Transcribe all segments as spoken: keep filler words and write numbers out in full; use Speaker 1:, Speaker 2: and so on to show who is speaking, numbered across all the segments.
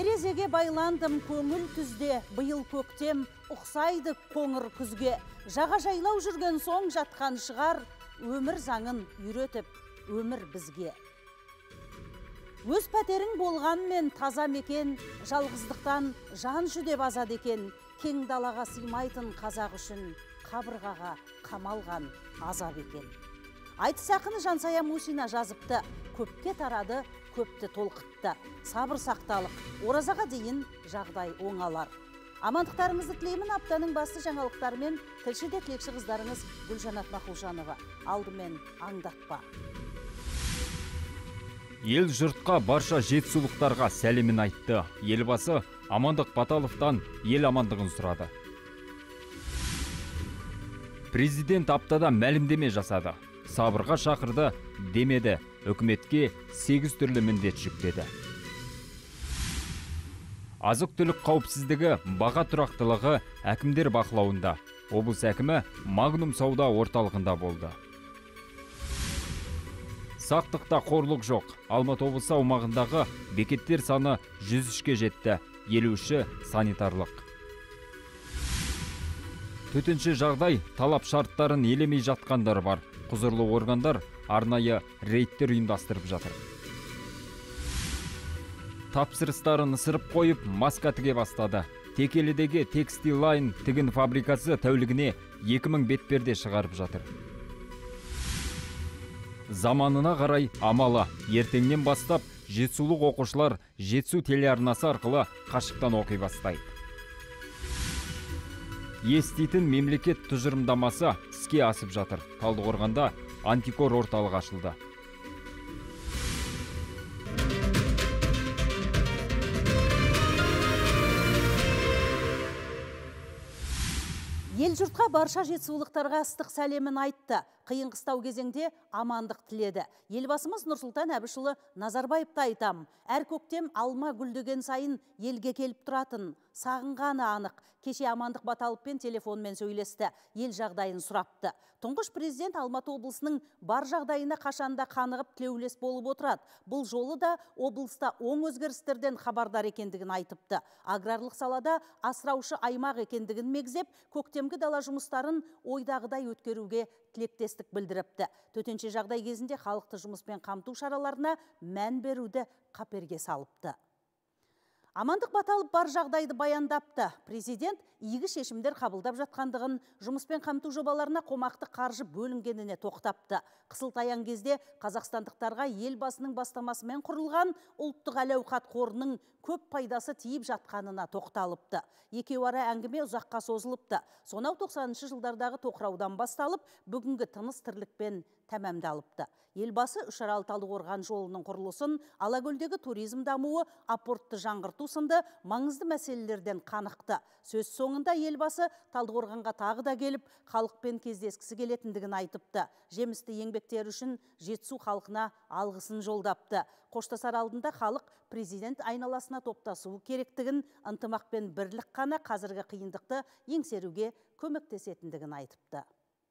Speaker 1: Терезеге байландым көңіл түзде, бұйыл көктем ұқсайды қоңыр күзге. Жаға жайлау жүрген соң жатқан шығар, өмір заңын үйретіп, өмір бізге. Өз пәтерің болғанмен таза мекен, жалғыздықтан жан жүдеп азад екен. Кең далаға сыймайтын қазақ үшін қабырғаға қамалған азап екен. Айтыс ақыны Жансая Мусина жазыпты, көпке тарады, көпті толқытты. Сабыр сақталық, оразаға дейін жағдай оңалар. Амандықтарыңызды тілеймін. Аптаның басты жаңалықтарымен тілшіде тілекші қыздарыңыз Гүлжанат Мақұлжанова. Алдымен аңдатпа.
Speaker 2: Ел жұртқа барша жетісулықтарға сәлемін айтты. Елбасы Амандық Баталовтан ел амандығын сұрады. Президент аптада мәлімдеме жасады. Сабырға шақырды, демеді. Үкіметке сегіз түрлі міндет жүктеді. Азық-түлік қауіпсіздігі, баға тұрақтылығы әкімдер бақылауында. Облыс әкімі Магнум сауда орталығында болды. Сақтықта қорлық жоқ. Алматы облысы аумағындағы бекеттер саны жүз үшке жетті. елу үші санитарлық. Төтенше жағдай талап шарттарын елемей жатқандар бар. Құзырлы органдар арнайы рейдтер ұйымдастырып жатыр. Тапсырыстарын ысырып қойып, маска тіге бастады. Текелідегі текстил лайн тігін фабрикасы тәулігіне екі мың бетперде шығарып жатыр. Заманына қарай амалы. Ертеңнен бастап жетісулық оқушылар Жетісу телеарнасы арқылы қашықтан оқи бастайды. Еститін мемлекет тұжырымдамасы іске асып жатыр. Талдықорғанда антикор орталығы ашылды.
Speaker 1: Ел жұртқа барша жетісулықтарға ыстық сәлемін айтты. Қиын қыстау кезеңде амандық тіледі. Елбасымыз Нұрсұлтан Әбішұлы Назарбаевты айтам. Әр көктем алма гүлдеген сайын елге келіп тұратын. Сағынғаны анық. Кеше Амандық Баталовпен телефонмен сөйлесті. Ел жағдайын сұрапты. Тұңғыш президент Алматы облысының бар жағдайына қашанда қанығып тілеулес болып отырады. Бұл жолы да облыста оң өзгерістерден хабардар екендігін айтыпты. Аграрлық салада асыраушы аймақ екендігін мегзеп, көктемгі дала жұмыстарын ойдағыдай өткеруге тілектестік білдіріпті. Төтенше жағдай кезінде халықты жұмыспен қамту шараларына мән беруді қаперге салыпты. Амандық Баталов бар жағдайды баяндапты. Президент игі шешімдер қабылдап жатқандығын, жұмыспен қамту жобаларына қомақты қаржы бөлінгеніне тоқтапты. Қысылтаяң кезде қазақстандықтарға елбасының бастамасымен құрылған ұлттық әл-ауқат қорының көп пайдасы тиіп жатқанына тоқталыпты. Екеуара әңгіме ұзаққа созылыпты. Сонау тоқсаныншы жылдардағы тоқыраудан басталып, бүгінгі тыныс тірлікпен тәмамдалыпты. Елбасы Үшарал Талдықорған жолының құрылысын, Алакөлдегі туризм дамуы, апортты жаңғырту сынды маңызды мәселелерден қанықты. Сөз соңында елбасы Талдықорғанға тағы да келіп, халықпен кездескісі келетіндігін айтыпты. Жемісті еңбектері үшін Жетісу халқына алғысын жолдапты. Қоштасар алдында халық президент айналасына топтасуы керектігін, ынтымақ пен бірлік қана қазіргі қиындықты еңсеруге көмектесетіндігін айтыпты.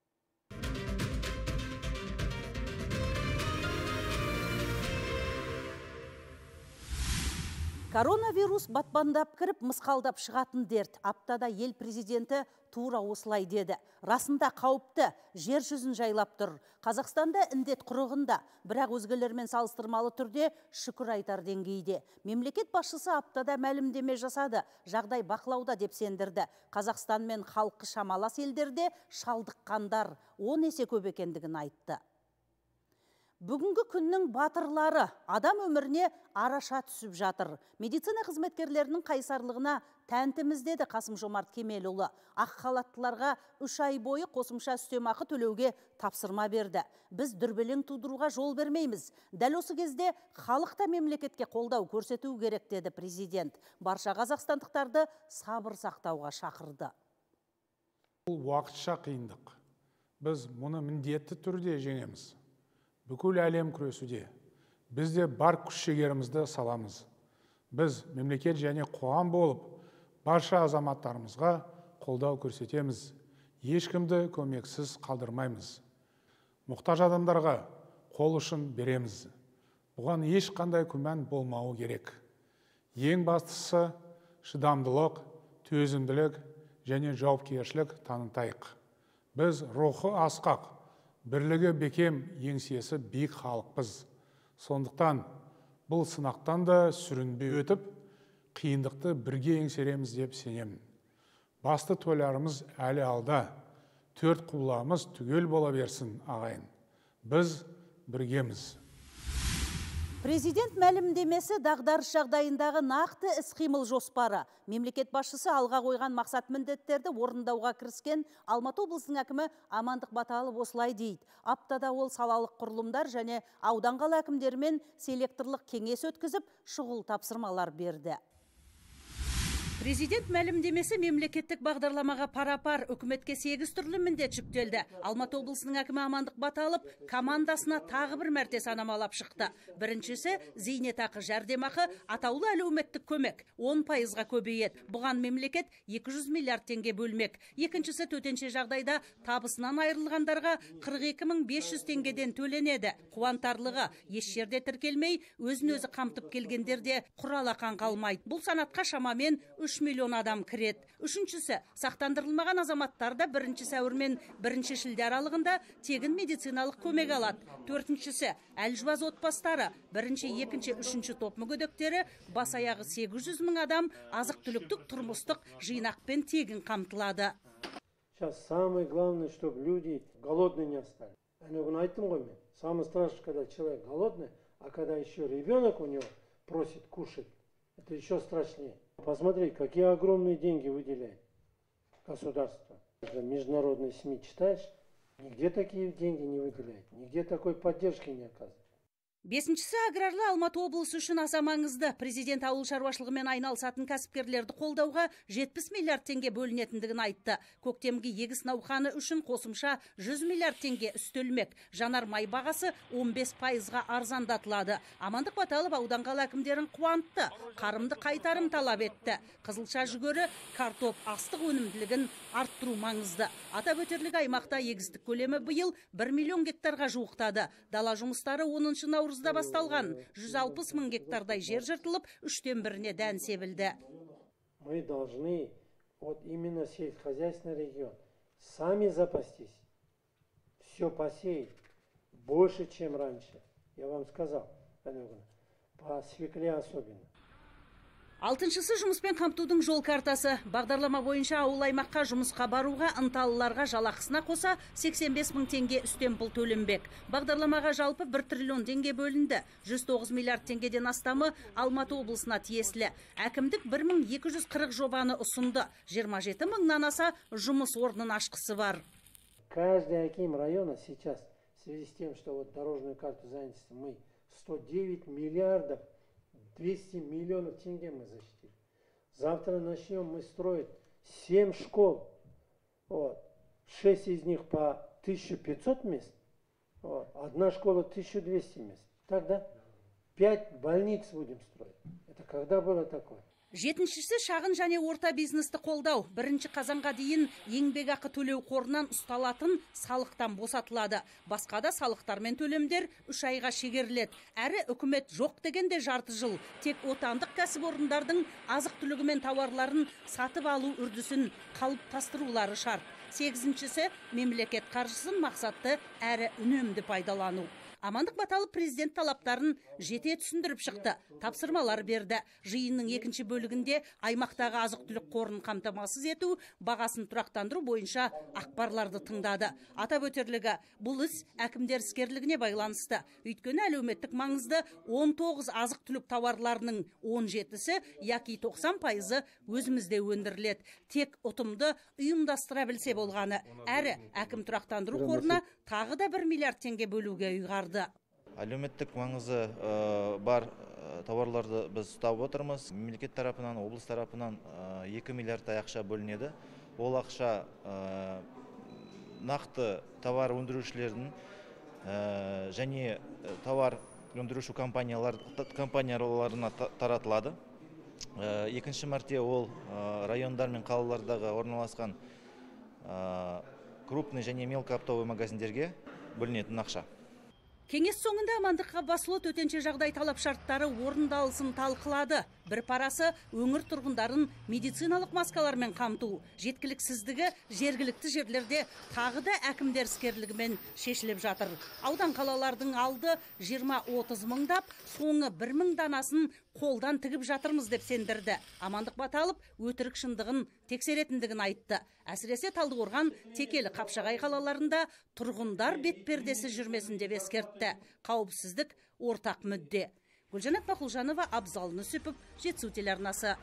Speaker 1: Коронавирус батпандап кіріп, мысқалдап шығатын дерт. Аптада ел президенті тура осылай деді. Расында қауіпті, жер жүзін жайлап тұр. Қазақстанда індет құрығында, бірақ өзгелермен салыстырмалы түрде шүкір айтар деңгейде. Мемлекет басшысы аптада мәлімдеме жасады. Жағдай бақылауда деп сендірді. Қазақстан мен халқы шамалас елдерде шалдыққандар он есе көп екендігін айтты. Бүгінгі күннің батырлары адам өміріне араша түсіп жатыр. Медицина қызметкерлерінің қайсарлығына тәнтіміз деді Қасым-Жомарт Кемелұлы. Ақ халаттыларға үш ай бойы қосымша үстемақы төлеуге тапсырма берді. Біз дүрбелең тудыруға жол бермейміз. Дәл осы кезде халық та мемлекетке қолдау көрсету керек деді президент. Барша қазақстандықтарды сабыр сақтауға шақырды.
Speaker 3: Бұл уақытша қиындық. Біз мұны міндетті түрде жеңеміз. Бүкіл әлем күресуде. Біз де бар күш-жігерімізді саламыз. Біз мемлекет және қоғам болып, барша азаматтарымызға қолдау көрсетеміз. Ешкімді көмексіз қалдырмаймыз. Мұқтаж адамдарға қол ұшын береміз. Бұған ешқандай күмән болмауы керек. Ең бастысы шыдамдылық, төзімділік және жауапкершілік танытайық. Біз рухы асқақ, бірлігі бекем, еңсесі биік халықпыз. Сондықтан бұл сынақтан да сүрінбей өтіп, қиындықты бірге еңсереміз деп сенемін. Басты тойларымыз әлі алда, төрт құбыламыз түгел бола берсін, ағайын. Біз біргеміз.
Speaker 1: Президент мәлімдемесі дағдарыс жағдайындағы нақты іс-қимыл жоспары. Мемлекет басшысы алға қойған мақсат міндеттерді орындауға кіріскен Алматы облысының әкімі Амандық Баталов осылай дейді. Аптада ол салалық құрылымдар және аудан қала әкімдерімен селекторлық кеңес өткізіп, шұғыл тапсырмалар берді. Президент мәлімдемесі мемлекеттік бағдарламаға пара-пар үкіметке сегіз түрлі міндет жүктелді. Алматы облысының әкімі Амандық Баталов командасына тағы бір мәрте санамалап шықты. Біріншісі зейнетақы жәрдемақы атаулы әлеуметтік көмек он пайызға көбейеді. Бұған мемлекет екі жүз миллиард теңге бөлмек. Екіншісі төтенше жағдайда табысынан айырылғандарға қырық екі мың бес жүз теңгеден төленеді. Қуантарлығы еш жерде тіркелмей, өзін өзі қамтып келгендерде құралақан қалмайды. Бұл санатқа шамамен үш миллион адам кіреді. Үшіншісі, сақтандырылмаған азаматтарда бірінші сәуір мен бірінші шілде аралығында тегін медициналық көмек алады. Төртіншісі, әлжуаз отбасылары, бірінші, екінші, үшінші топ мүгедектері, бас аяғы сегіз жүз мың адам азық-түліктік тұрмыстық жинақпен тегін қамтылады.
Speaker 4: Сейчас самое главное, чтобы люди голодные не остались. Они айтым ғой мен. Самое страшное, когда человек голодный, а когда еще ребенок у него просит кушать, это еще страшнее. Посмотрите, какие огромные деньги выделяет государство. Международные СМИ читаешь, нигде такие деньги не выделяют, нигде такой поддержки не оказывают.
Speaker 1: Бесіншісі аграрлы Алматы облысы үшін аса маңызды. Президент ауыл шаруашылығымен айналысатын кәсіпкерлерді қолдауға жетпіс миллиард теңге бөлінетіндігін айтты. Көктемгі егіс науқаны үшін қосымша жүз миллиард теңге үстелмек. Жанар май бағасы он бес пайызға арзандатылады. Амандық Баталов аудан қала әкімдерін қуантты, қарымды қайтарым талап етті. Қызылша жүгері, картоп, астық өнімділігін арттыру маңызды. Атап өтерлік аймақта егістік көлемі биыл бір миллион гектарға жуықтады. Дала жұмыстары оныншы наурызда басталған. жүз алпыс мың гектардай жер жыртылып, үштен біріне дән себілді.
Speaker 4: Мы должны, вот именно сельскохозяйственный регион, сами запастись, все посеять больше, чем раньше. Я вам сказал, по свекле особенно.
Speaker 1: Алтыншысы жұмыспен қамтудың жол картасы. Бағдарлама бойынша ауыл аймаққа жұмысқа баруға ынталыларға жалақысына қоса сексен бес мың теңге үстемпұл төленбек. Бағдарламаға жалпы бір триллион теңге бөлінді. жүз тоғыз миллиард теңгеден астамы Алматы облысына тиесілі. Әкімдік бір мың екі жүз қырық жобаны ұсынды. жиырма жеті мыңнан аса жұмыс орнын ашқысы бар.
Speaker 4: Каждый аким района сейчас, в связи с тем, что вот дорожную карту занятости мы сто девять миллиардов двести миллионов тенге мы защитили. Завтра начнем мы строить семь школ. Вот. шесть из них по тысяча пятьсот мест. Вот. Одна школа тысяча двести мест. Тогда пять больниц будем строить. Это когда было такое?
Speaker 1: Жетіншісі шағын және орта бизнесті қолдау. Бірінші қазанға дейін еңбекақы төлеу қорынан ұсталатын салықтан босатылады. Басқа да салықтар мен төлемдер үш айға шегеріледі. Әрі үкімет жоқ дегенде жарты жыл тек отандық кәсіпорындардың азық-түлігі мен тауарларын сатып алу үрдісін қалыптастырулары шарт. Сегізіншісі мемлекет қаржысын мақсатты әрі үнемді пайдалану. Амандық Баталов президент талаптарын жете түсіндіріп шықты, тапсырмалар берді. Жиынның екінші бөлігінде аймақтағы азық-түлік қорын қамтамасыз ету, бағасын тұрақтандыру бойынша ақпарларды тыңдады. Атап өтерлігі, бұл іс әкімдер іскерлігіне байланысты. Өйткені әлеуметтік маңызды он тоғыз азық-түлік тауарларының он жетісі, яки тоқсан пайызы өзімізде өндіріледі. Тек ұтымды ұйымдастыра білсе болғаны. Әрі әкім тұрақтандыру қорына тағы да бір миллиард теңге бөлуге ұйғарды.
Speaker 5: Әлеуметтік маңызы бар тауарларды біз ұстап отырмыз. Мемлекет тарапынан, облыс тарапынан екі миллиардтай ақша бөлінеді. Ол ақша нақты товар өндірушілердің және товар өндіруші компанияларына таратылады. Екінші мәрте ол райондар мен қалалардағы орналасқан крупный және мелкооптовый магазиндерге бөлінетін ақша.
Speaker 1: Кеңес соңында амандыққа басылы төтенше жағдай талап шарттары орындалысын талқылады. Бір парасы өңір тұрғындарын медициналық маскалармен қамту, жеткіліксіздігі жергілікті жерлерде тағы да әкімдер іскерлігімен шешіліп жатыр. Аудан қалалардың алды жиырма отыз мыңдап, соңы бір мың данасын қолдан тігіп жатырмыз деп сендірді. Амандық Баталов өтірік шындығын тексеретіндігін айтты. Әсіресе Талдықорған, Текелі, Қапшағай қалаларында тұрғындар бетпердесі жүрмесін деп ескертті. Қауіпсіздік ортақ мүдде. Гүлжанат Мақұлжанова, Абзал Нүсіпов, Жетісу телеарнасы.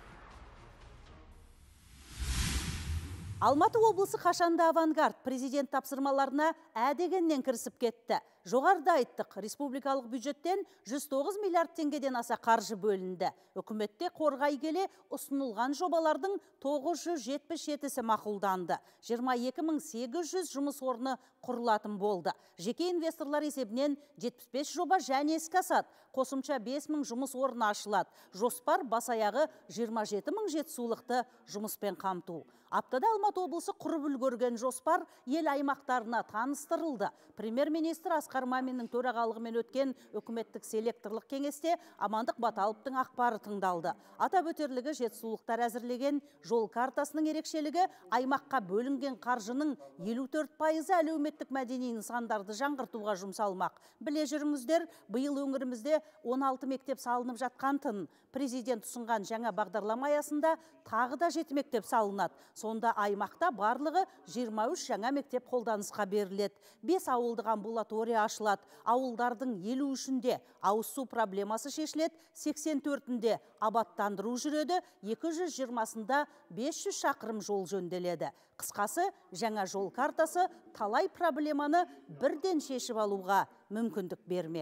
Speaker 1: Алматы облысы қашанда авангард президент тапсырмаларына әдегеннен кірісіп кетті. Жоғарыда айттық, республикалық бюджеттен жүз тоғыз миллиард теңгеден аса қаржы бөлінді. Үкіметте қорғай келе ұсынылған жобалардың тоғыз жүз жетпіс жетісі мақұлданды. жиырма екі мың сегіз жүз жұмыс орны құрылатын болды. Жеке инвесторлар есебінен жетпіс бес жоба және іске асады. Қосымша бес мың жұмыс орны ашылады. Жоспар бас аяғы жиырма жеті мың жетісулықты жұмыспен қамту. Аптада Алматы облысы құрып үлгерген жоспар ел аймақтарына таныстырылды. Премьер-министр Асқар Маминнің төрағалығымен өткен үкіметтік селекторлық кеңесте Амандық Баталовтың ақпары тыңдалды. Атап өтерлігі, жетісулықтар әзірлеген жол картасының ерекшелігі аймаққа бөлінген қаржының елу төрт пайызы әлеуметтік мәдени нысандарды жаңғыртуға жұмсалмақ. Біле жүріңіздер, биыл өңірімізде он алты мектеп салынып жатқантын. Президент ұсынған жаңа бағдарлама аясында тағы да жеті мектеп салынады. Сонда аймақта барлығы жиырма үш жаңа мектеп қолданысқа беріледі. бес ауылдық амбулатория ашылады. Ауылдардың елу үшінде ауыз су проблемасы шешіледі, сексен төртінде абаттандыру жүреді, екі жүз жиырмасында бес жүз шақырым жол жөнделеді. Қысқасы, жаңа жол картасы талай проблеманы бірден шешіп алуға мүмкіндік бермек.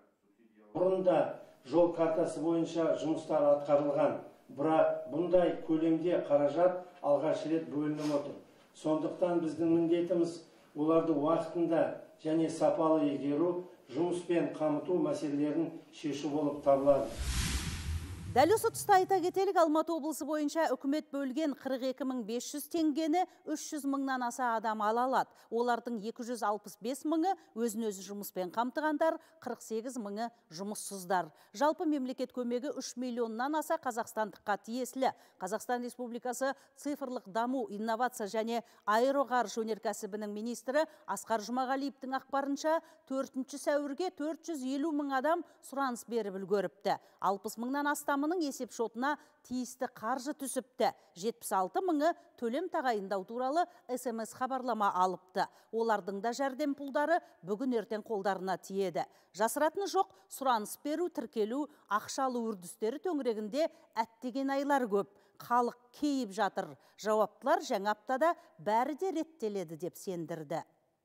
Speaker 4: Бұрында жол картасы бойынша жұмыстар атқарылған, бірақ бұндай көлемде қаражат алғаш рет бөлініп отыр. Сондықтан біздің міндетіміз оларды уақытында және сапалы игеру, жұмыспен қамту мәселелерін шешу болып табылады.
Speaker 1: Дәл осы тұста айта кетелік, Алматы облысы бойынша үкімет бөлген қырық екі мың бес жүз теңгені үш жүз мыңнан аса адам ала алады. Олардың екі жүз алпыс бес мыңы өзін-өзі жұмыспен қамтығандар, қырық сегіз мыңы жұмыссыздар. Жалпы мемлекет көмегі үш миллионнан аса қазақстандыққа тиесілі. Қазақстан Республикасы цифрлық даму, инновация және аэроғарыш өнеркәсібінің министрі Асқар Жұмағалиевтің ақпарынша төртінші сәуірге төрт жүз елу мың адам сұраныс беріп үлгеріпті. алпыс мыңнан астамының есеп шотына тиісті қаржы түсіпті. жетпіс алты мыңы төлем тағайындау туралы эс эм эс хабарлама алыпты. Олардың да жәрдем пұлдары бүгін ертең қолдарына тиеді. Жасыратыны жоқ, сұраныс беру, тіркелу, ақшалы үрдістері төңірегінде әттеген айлар көп. Халық кейіп жатыр. Жауаптылар жаңа аптада бәрі де реттеледі деп сендірді.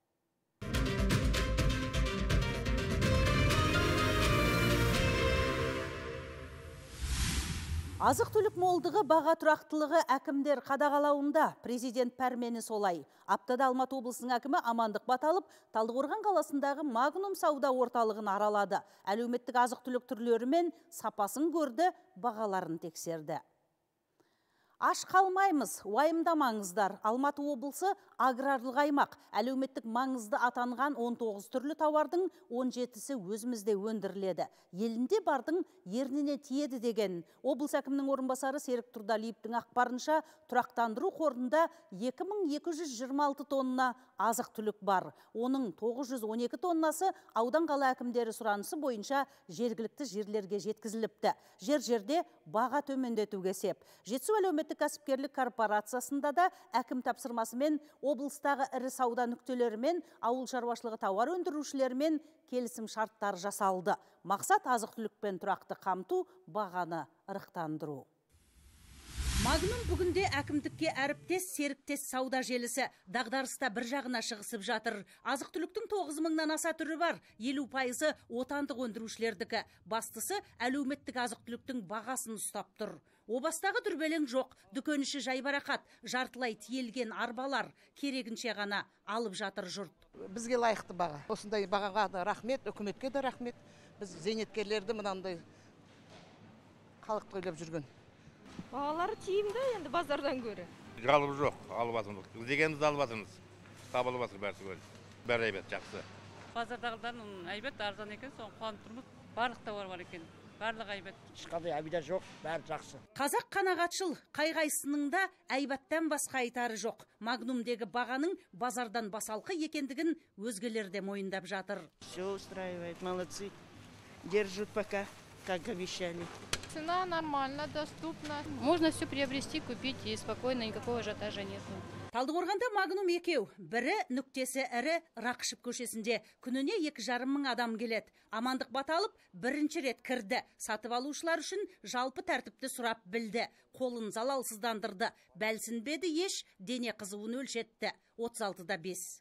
Speaker 1: Азық-түлік молдығы, баға тұрақтылығы әкімдер қадағалауында. Президент пәрмені солай. Аптада Алматы облысының әкімі Амандық Баталов Талдықорған қаласындағы Магнум сауда орталығын аралады. Әлеуметтік азық-түлік түрлері мен сапасын көрді, бағаларын тексерді. Аш қалмаймыз, уайымдамаңыздар. Алматы облысы аграрлық аймақ. Әлеуметтік маңызды атанған он тоғыз түрлі тауардың он жетісі өзімізде өндіріледі. Елінде бардың ерніне тиеді деген. Облыс әкімінің орынбасары Серік Тұрдалиевтің ақпарынша тұрақтандыру қорында екі мың екі жүз жиырма алты тонна азық түлік бар. Оның тоғыз жүз он екі тоннасы аудан қала әкімдері сұранысы бойынша жергілікті жерлерге жеткізіліпті. Жер-жерде баға төмендетуге сеп. Жетісу әлеуметтік кәсіпкерлік корпорациясында да әкім тапсырмасымен облыстағы ірі сауда нүктелерімен, ауыл шаруашылығы тауар өндірушілерімен келісім шарттар жасалды. Мақсат азық-түлікпен тұрақты қамту, бағаны ырықтандыру. Магнум бүгінде әкімдікке әріптес, серіктес сауда желісі. Дағдарыста бір жағына шығысып жатыр. Азық-түліктің тоғыз мыңнан аса түрі бар. елу пайызы отандық өндірушілердікі. Бастысы әлеуметтік азық-түліктің бағасын ұстап тұр. Обастағы дүрбелең жоқ, дүкен іші жайбарақат, жартылай тиелген арбалар керегінше ғана алып жатыр жұрт.
Speaker 6: Бізге лайықты баға. Осындай бағаға да рахмет, үкіметке де рахмет. Біз зейнеткерлерді мынандай халықты ойлап жүрген.
Speaker 7: Бағалары тиімді енді базардан көрі.
Speaker 8: Жалып жоқ, алып атымыз. Дегенімізді алып атымыз. Табылып атыр бәрі түгел. Бәрі әйбет, жақсы. Базардағылардың әйбет арзан екен, соны қуанып тұрмыз. Барлық тауар бар екен. Барлық әйбет.
Speaker 9: Ешқандай әбида жоқ, бәрі жақсы.
Speaker 1: Қазақ қанағатшыл, қай-қайсының да әйбаттан басқа айтары жоқ. Магнумдегі бағаның базардан басалқы екендігін өзгелер де мойындап жатыр.
Speaker 10: Все устраивает, молодцы. Держат пока, как обещали.
Speaker 7: Цена нормально, доступна. Можно все приобрести, купить и спокойно, никакого ажиотажа нету.
Speaker 1: Талдықорғанда Магнум екеу, бірі нүктесі ірі Рақышев көшесінде. Күніне екі жарым мың адам келеді. Амандық Баталып бірінші рет кірді. Сатып алушылар үшін жалпы тәртіпті сұрап білді. Қолын залалсыздандырды. Бәлсінбеді еш, дене қызуын өлшетті. отыз алтыда бес.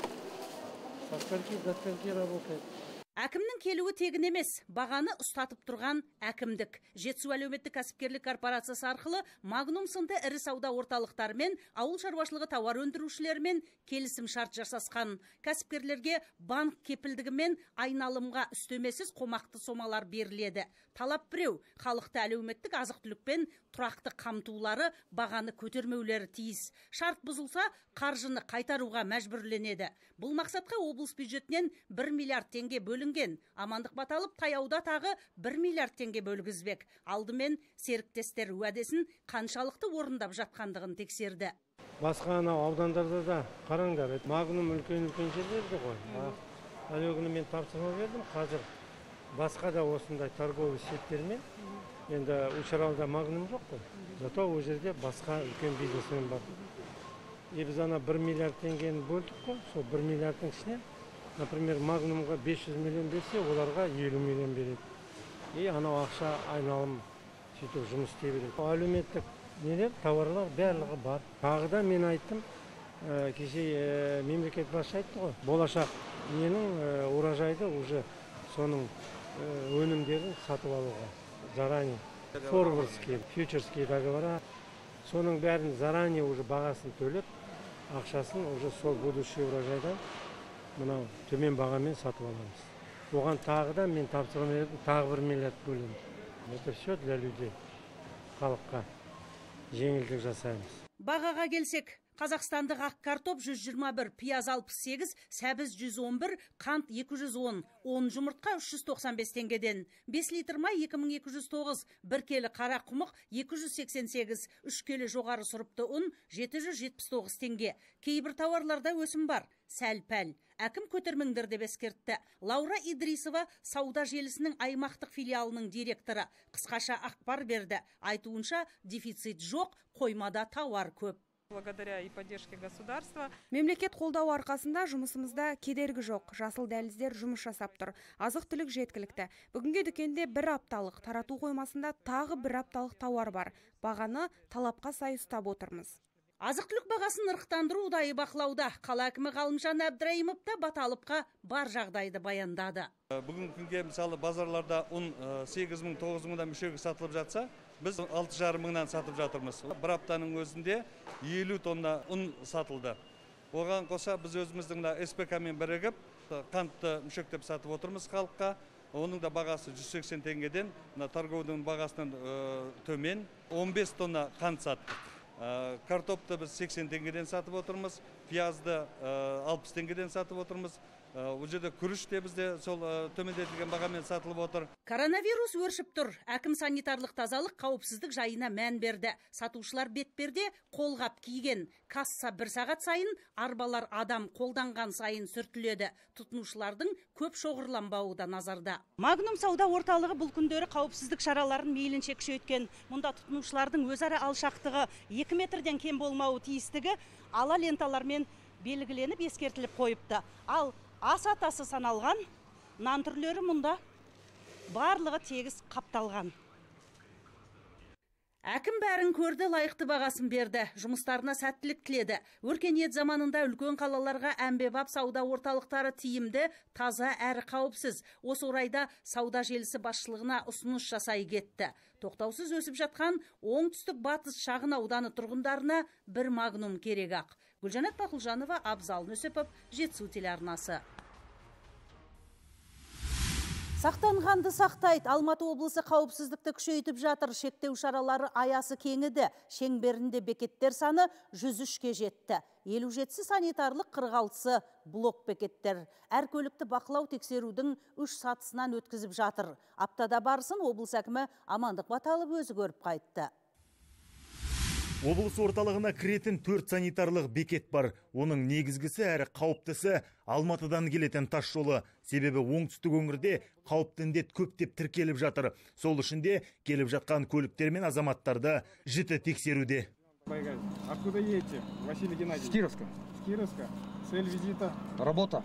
Speaker 1: Әкімнің келуі тегін емес, бағаны ұстатып тұрған әкімдік. Жетісу әлеуметтік кәсіпкерлік корпорациясы арқылы Магнум сынды ірі сауда орталықтары мен ауыл шаруашылығы тауар өндірушілермен келісім шарт жасасқан. Кәсіпкерлерге банк кепілдігімен айналымға үстемесіз қомақты сомалар беріледі. Талап біреу, халықты әлеуметтік азық-түлікпен тұрақты қамтулары бағаны көтермеулері тиіс. Шарт бұзылса, қаржыны қайтаруға мәжбүрленеді. Бұл мақсатқа облыс бюджетінен бір миллиард теңге бөлінген. Амандық Баталып таяуда тағы бір миллиард теңге бөлгізбек. Алдымен серіктестер уәдесін қаншалықты орындап жатқандығын тексерді.
Speaker 4: Басқа анау аудандарда да қараңдар, Магнум үлкен-үлкен жерлерді ғой. Әлі күні мен тапсырма бердім, қазір басқа да осындай торговый сеттермен, енді Үшаралда Магнум жоқ қой. Зато ол жерде басқа үлкен бизнесмен бар. И біз ана бір миллиард теңгені бөлдік қой, сол бір миллиардтың ішіне, например, Магнумға бес жүз миллион берсе, оларға елу миллион береді. И анау ақша айналым сөйтіп жұмыс істей береді. Әлеуметтік нелер, тауарлар барлығы бар. Тағы да мен айттым, кеше мемлекет басшы айтты ғой, болашақ ненің урожайды уже соның өнімдерін сатып алуға. Заранее. Форвардский, фьючерский договора. Соның бәрін заранее уже бағасын төлеп, ақшасын уже сол будущий урожайдан мынау төмен бағамен сатып аламыз. Оған тағы да мен тапсырма бердім, тағы бір миллиард бөлеміз. Это все для людей, халыққа жеңілдік жасаймыз.
Speaker 1: Бағаға келсек, Қазақстандық ақ картоп жүз жиырма бір, пияз алпыс сегіз, сәбіз жүз он бір, қант екі жүз он, он жұмыртқа үш жүз тоқсан бес теңгеден, бес литр май екі мың екі жүз тоғыз, бір келі қара құмық екі жүз сексен сегіз, үш келі жоғары сұрыпты ұн жеті жүз жетпіс тоғыз теңге. Кейбір тауарларда өсім бар, сәл-пәл. Әкім көтермеңдер деп ескертті. Лаура Идрисова сауда желісінің аймақтық филиалының директоры қысқаша ақпар берді. Айтуынша дефицит жоқ, қоймада тауар көп.
Speaker 7: Благодаря и поддержке государства.
Speaker 11: Мемлекет қолдау арқасында жұмысымызда кедергі жоқ. Жасыл дәліздер жұмыс жасап тұр. Азық-түлік жеткілікті. Бүгінге дүкенде бір апталық, тарату қоймасында тағы бір апталық тауар бар. Бағаны талапқа сай ұстап отырмыз.
Speaker 1: Азық-түлік бағасын ырықтандыру ұдайы бақылауда. Қала әкімі Ғалымжан Әбдірайымов та Баталыпқа бар жағдайды баяндады.
Speaker 12: Бүгінгі күнге мысалы базарларда ұн сегіз мың тоғыз мыңдан мүшегі сатылып жатса, біз алты жарым мыңнан сатып жатырмыз. Бір аптаның өзінде елу тонна ұн сатылды. Оған қоса біз өзіміздің эс пэ ка-мен бірігіп, қантты мүшектеп сатып отырмыз халыққа. Оның да бағасы жүз сексен теңгеден, торговдың бағасынан төмен он бес тонна қант саттық. Картопты біз сексен теңгеден сатып отырмыз, пиязды алпыс теңгеден сатып отырмыз. Ол жерде күріш те бізде сол төмендетілген бағамен сатылып отыр.
Speaker 1: Коронавирус өршіп тұр. Әкім санитарлық тазалық қауіпсіздік жайына мән берді. Сатушылар бетперде қолғап киген. Касса бір сағат сайын, арбалар адам қолданған сайын сүртіледі. Тұтынушылардың көп шоғырланбауы да назарда.
Speaker 13: Магнум сауда орталығы бұл күндері қауіпсіздік шараларын мейлінше күшейткен. Мұнда тұтынушылардың өзара алшақтығы екі метрден кем болмауы тиістігі ала ленталармен белгіленіп ескертіліп қойыпты. Ал ас атасы саналған нан түрлері мұнда барлығы тегіс қапталған.
Speaker 1: Әкім бәрін көрді, лайықты бағасын берді. Жұмыстарына сәттілік тіледі. Өркениет заманында үлкен қалаларға әмбебап сауда орталықтары тиімді, таза әрі қауіпсіз. Осы орайда сауда желісі басшылығына ұсыныс жасай кетті. Тоқтаусыз өсіп жатқан оңтүстік батыс шағын ауданы тұрғындарына бір Магнум керек ақ. Гүлжанат Бақылжанова, Абзал Нүсіпов, Жетісу телеарнасы. Сақтанғанды сақтайды. Алматы облысы қауіпсіздікті күшейтіп жатыр. Шектеу шаралары аясы кеңіді. Шеңберінде бекеттер саны жүз үшке жетті. елу жетісі санитарлық, қырық алтысы блок бекеттер. Әр көлікті бақылау тексерудің үш сатысынан өткізіп жатыр. Аптада барысын облыс әкімі Амандық Баталов өзі көріп қайтты.
Speaker 14: Облыс орталығына кіретін төрт санитарлық бекет бар. Оның негізгісі әрі қауіптісі Алматыдан келетін тас жолы. Себебі оңтүстік өңірде қауіпті індет көптеп тіркеліп жатыр. Сол үшінде келіп жатқан көліктер мен азаматтарды жіті тексеруде.
Speaker 15: Откуда едете, Василий Геннадьевич?
Speaker 16: С Кировска.
Speaker 15: С Кировска. Цель визита?
Speaker 16: Работа.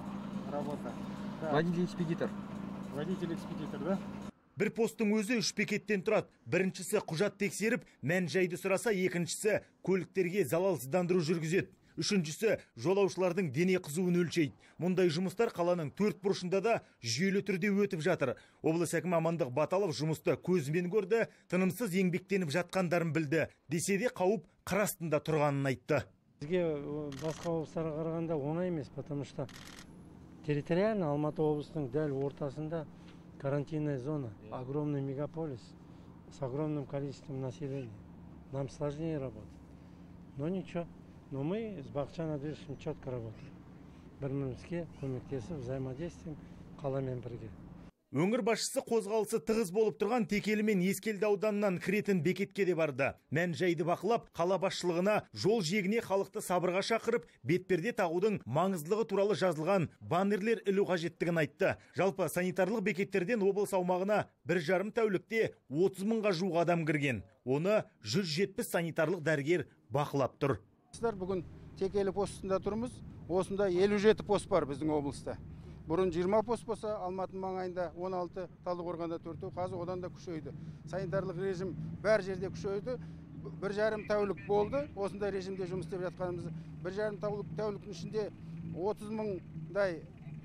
Speaker 15: Работа.
Speaker 16: Водитель-экспедитор.
Speaker 15: Водитель-экспедитор, да?
Speaker 14: Бір посттың өзі үш бекеттен тұрады. Біріншісі құжат тексеріп, мән жайды сұраса, екіншісі көліктерге залалсыздандыру жүргізеді. Үшіншісі жолаушылардың дене қызуын өлшейді. Мұндай жұмыстар қаланың төрт бұрышында да жүйелі түрде өтіп жатыр. Облыс әкімі Амандық Баталов жұмысты көзімен көрді, тынымсыз еңбектеніп жатқандарын білді. Десе де қауіп қыр астында тұрғанын айтты.
Speaker 4: Бізге басқа облыстарға қарағанда оңай емес, потому что территориально Алматы облысының дәл ортасында карантинная зона, огромный мегаполис с огромным количеством населения. Нам сложнее работать. Но ничего. Но мы с Бақытжан Әбдірешевичем четко работаем. Бір-бірімізге көмектесіп, взаимодействуем, қаламен бірге.
Speaker 14: Өңір басшысы қозғалысы тығыз болып тұрған Текелі мен Ескелді ауданынан кіретін бекетке де барды. Мән жайды бақылап, қала басшылығына жол жиегіне халықты сабырға шақырып, бетперде тағудың маңыздылығы туралы жазылған баннерлер ілу қажеттігін айтты. Жалпы санитарлық бекеттерден облыс аумағына бір жарым тәулікте отыз мыңға жуық адам кірген. Оны жүз жетпіс санитарлық дәрігер бақылап тұр.
Speaker 17: Бүгін Текелі постында тұрмыз. Осында елу жеті пост бар біздің облыста. Бұрын жиырма пост болса, Алматы маңайында он алты, Талдықорғанда төртеу, қазір одан да күшейді. Санитарлық режим бәр жерде күшейді. Бір жарым тәулік болды. Осындай режимде жұмыс істеп жатқанымыз. Бір жарым тәуліктің ішінде отыз мыңдай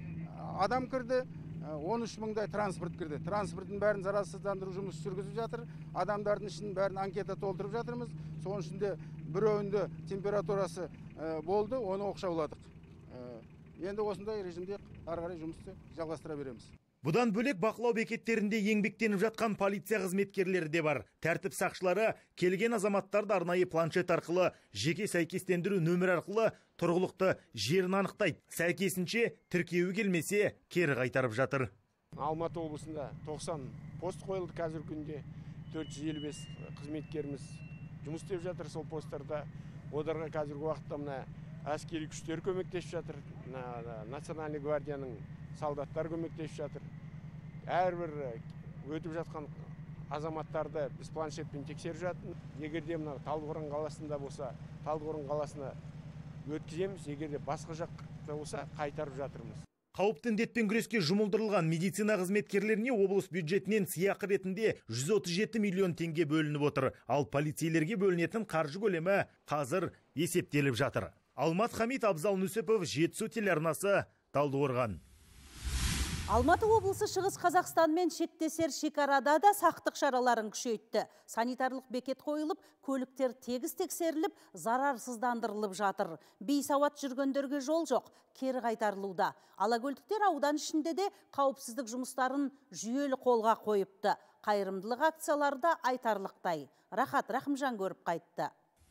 Speaker 17: адам кірді, он үш мыңдай транспорт кірді. Транспорттың бәрін зарарсыздандыру жұмыс жүргізіп жатыр. Адамдардың ішін бәрін анкета толтырып жатырмыз. Соның ішінде біреуінде температурасы болды, оны оқшауладық. Енді осындай режимде ары қарай жұмысты жалғастыра береміз.
Speaker 14: Бұдан бөлек бақылау бекеттерінде еңбектеніп жатқан полиция қызметкерлері де бар. Тәртіп сақшылары келген азаматтарды арнайы планшет арқылы, жеке сәйкестендіру нөмір арқылы тұрғылықты жерін анықтайды. Сәйкесінше тіркеуі келмесе кері қайтарып жатыр.
Speaker 15: Алматы облысында тоқсан пост қойылды қазір күнде. төрт жүз елу бес қызметкеріміз жұмыс істеп жатыр сол посттарда. Оларға қазіргі уақытта мына әскери күштер көмектесіп жатыр. Национальный гвардияның солдаттар көмектесіп жатыр. Әрбір өтіп жатқан азаматтарды біз планшетпен тексеріп жатырмыз. Егерде мына Талдықорған қаласында болса, Талдықорған қаласына өткіземіз. Егерде басқа жақта болса, қайтарып жатырмыз.
Speaker 14: Қауіпті індетпен күреске жұмылдырылған медицина қызметкерлеріне облыс бюджетінен сыйақы ретінде жүз отыз жеті миллион теңге бөлініп отыр. Ал полицейлерге бөлінетін қаржы көлемі қазір есептеліп жатыр. Алмат Хамит, Абзал Нүсіпов, Жетісу телеарнасы, Талдықорған.
Speaker 1: Алматы облысы Шығыс Қазақстанмен шектесер шекарада да сақтық шараларын күшейтті. Санитарлық бекет қойылып, көліктер тегіс тексеріліп, зарарсыздандырылып жатыр. Бейсауат жүргендерге жол жоқ, кері қайтарылуда. Алакөлдіктер аудан ішінде де қауіпсіздік жұмыстарын жүйелі қолға қойыпты. Қайырымдылық акцияларда айтарлықтай. Рахат Рахымжан көріп қайтты.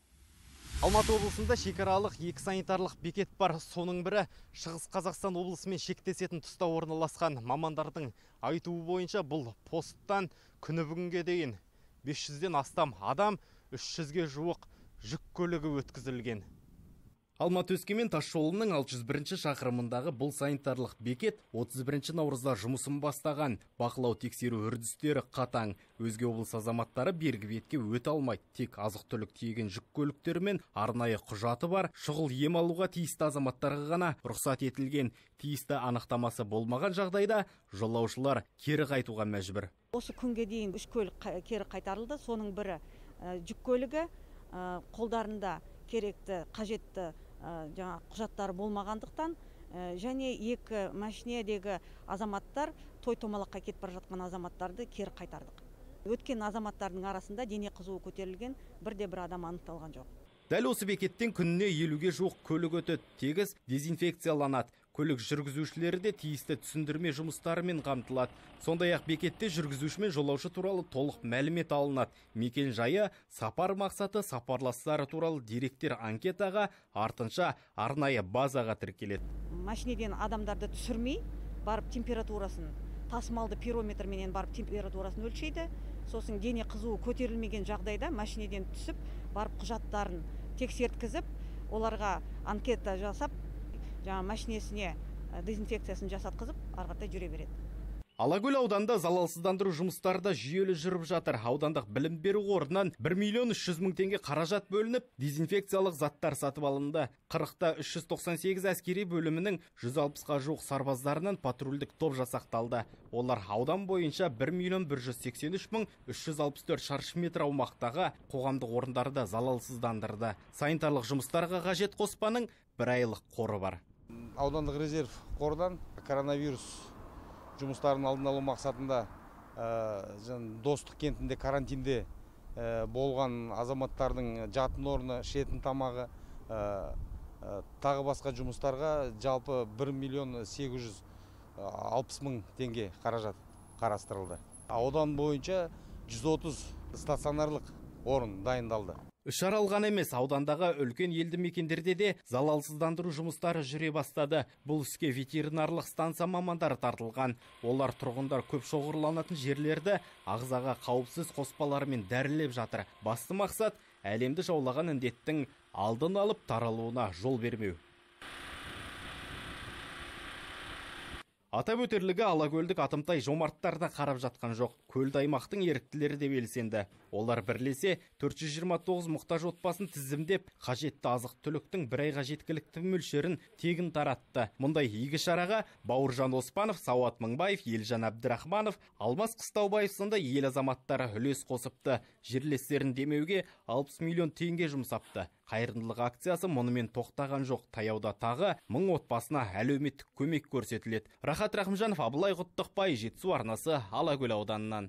Speaker 18: Алматы облысында шекаралық екі санитарлық бекет бар. Соның бірі Шығыс Қазақстан облысымен шектесетін тұста орналасқан. Мамандардың айтуы бойынша бұл посттан күні бүгінге дейін бес жүзден астам адам, үш жүзге жуық жүк көлігі өткізілген. Алматы-Өскемен тас жолының алты жүз бірінші шақырымындағы бұл санитарлық бекет отыз бірінші наурызда жұмысын бастаған. Бақылау тексеру үрдістері қатаң. Өзге облыс азаматтары бергі бетке өте алмайды. Тек азық-түлік тиеген жүк көліктері мен арнайы құжаты бар шұғыл ем алуға тиісті азаматтарға ғана рұқсат етілген. Тиісті анықтамасы болмаған жағдайда жолаушылар кері қайтуға мәжбүр.
Speaker 19: Осы күнге дейін үш көлік кері қайтарылды. Соның бірі жүк көлігі, қолдарында керекті, қажетті жаңа құжаттары болмағандықтан және екі машинедегі азаматтар той томалаққа кетіп бара жатқан азаматтарды кері қайтардық. Өткен азаматтардың арасында дене қызуы көтерілген бірде бір адам анықталған жоқ.
Speaker 18: Дәл осы бекеттен күніне елуге жуық көлік өтеді. Тегіс дезинфекцияланады. көлік жүргізушілері де тиісті түсіндірме жұмыстарымен қамтылады. Сондай-ақ бекетте жүргізуші мен жолаушы туралы толық мәлімет алынады. Мекен жайы, сапар мақсаты, сапарластары туралы деректер анкетаға, артынша арнайы базаға тіркеледі.
Speaker 19: Машинеден адамдарды түсірмей, барып температурасын, тасымалды пирометрменен барып температурасын өлшейді. Сосын дене қызуы көтерілмеген жағдайда машинеден түсіп, барып құжаттарын тексерткізіп, оларға анкета жасап, жаңа машинесіне дезинфекциясын жасатқызып, арғатта жүре береді.
Speaker 18: Алакөл ауданында залалсыздандыру жұмыстары да жүйелі жүріп жатыр. Аудандық білім беру қорынан бір миллион үш жүз мың теңге қаражат бөлініп, дезинфекциялық заттар сатып алынды. қырықта үш жүз тоқсан сегіз әскери бөлімінің жүз алпысқа жуық сарбаздарынан патрульдік топ жасақталды. Олар аудан бойынша бір миллион бір жүз сексен үш мың үш жүз алпыс төрт шаршы метр аумақтағы қоғамдық орындарды залалсыздандырды. Санитарлық жұмыстарға қажет қоспаның бір айлық қоры бар.
Speaker 17: Аудандық резерв қордан коронавирус жұмыстарын алдын алу мақсатында Достық кентінде карантинде болған азаматтардың жатын орны, ішетін тамағы, тағы басқа жұмыстарға жалпы бір миллион сегіз жүз алпыс мың теңге қаражат қарастырылды. Аудан бойынша жүз отыз стационарлық орын дайындалды.
Speaker 18: Үш аралған емес, аудандағы үлкен елді мекендерде де залалсыздандыру жұмыстары жүре бастады. Бұл іске ветеринарлық станция мамандары тартылған. Олар тұрғындар көп шоғырланатын жерлерді ағзаға қауіпсіз қоспалармен дәрілеп жатыр. Басты мақсат әлемді жаулаған індеттің алдын алып таралуына жол бермеу. Атап өтерлігі Алакөлдік Атымтай жомарттарда қарап жатқан жоқ. Көлді аймақтың еріктілері де белсенді. Олар бірлесе төрт жүз жиырма тоғыз мұқтаж отбасын тізімдеп, қажетті азық түліктің бір айға жеткілікті мөлшерін тегін таратты. Мұндай игі шараға Бауыржан Оспанов, Сауат Мыңбаев, Елжан Әбдірахманов, Алмас Қыстаубаев сынды ел азаматтары үлес қосыпты. Жерлестерін демеуге алпыс миллион теңге жұмсапты. Қайырымдылық акциясы мұнымен тоқтаған жоқ. Таяуда тағы мың отбасына әлеуметтік көмек көрсетіледі. Рахат Рахымжанов, Абылай Құттықбай, Жетісу арнасы, Алакөл ауданынан.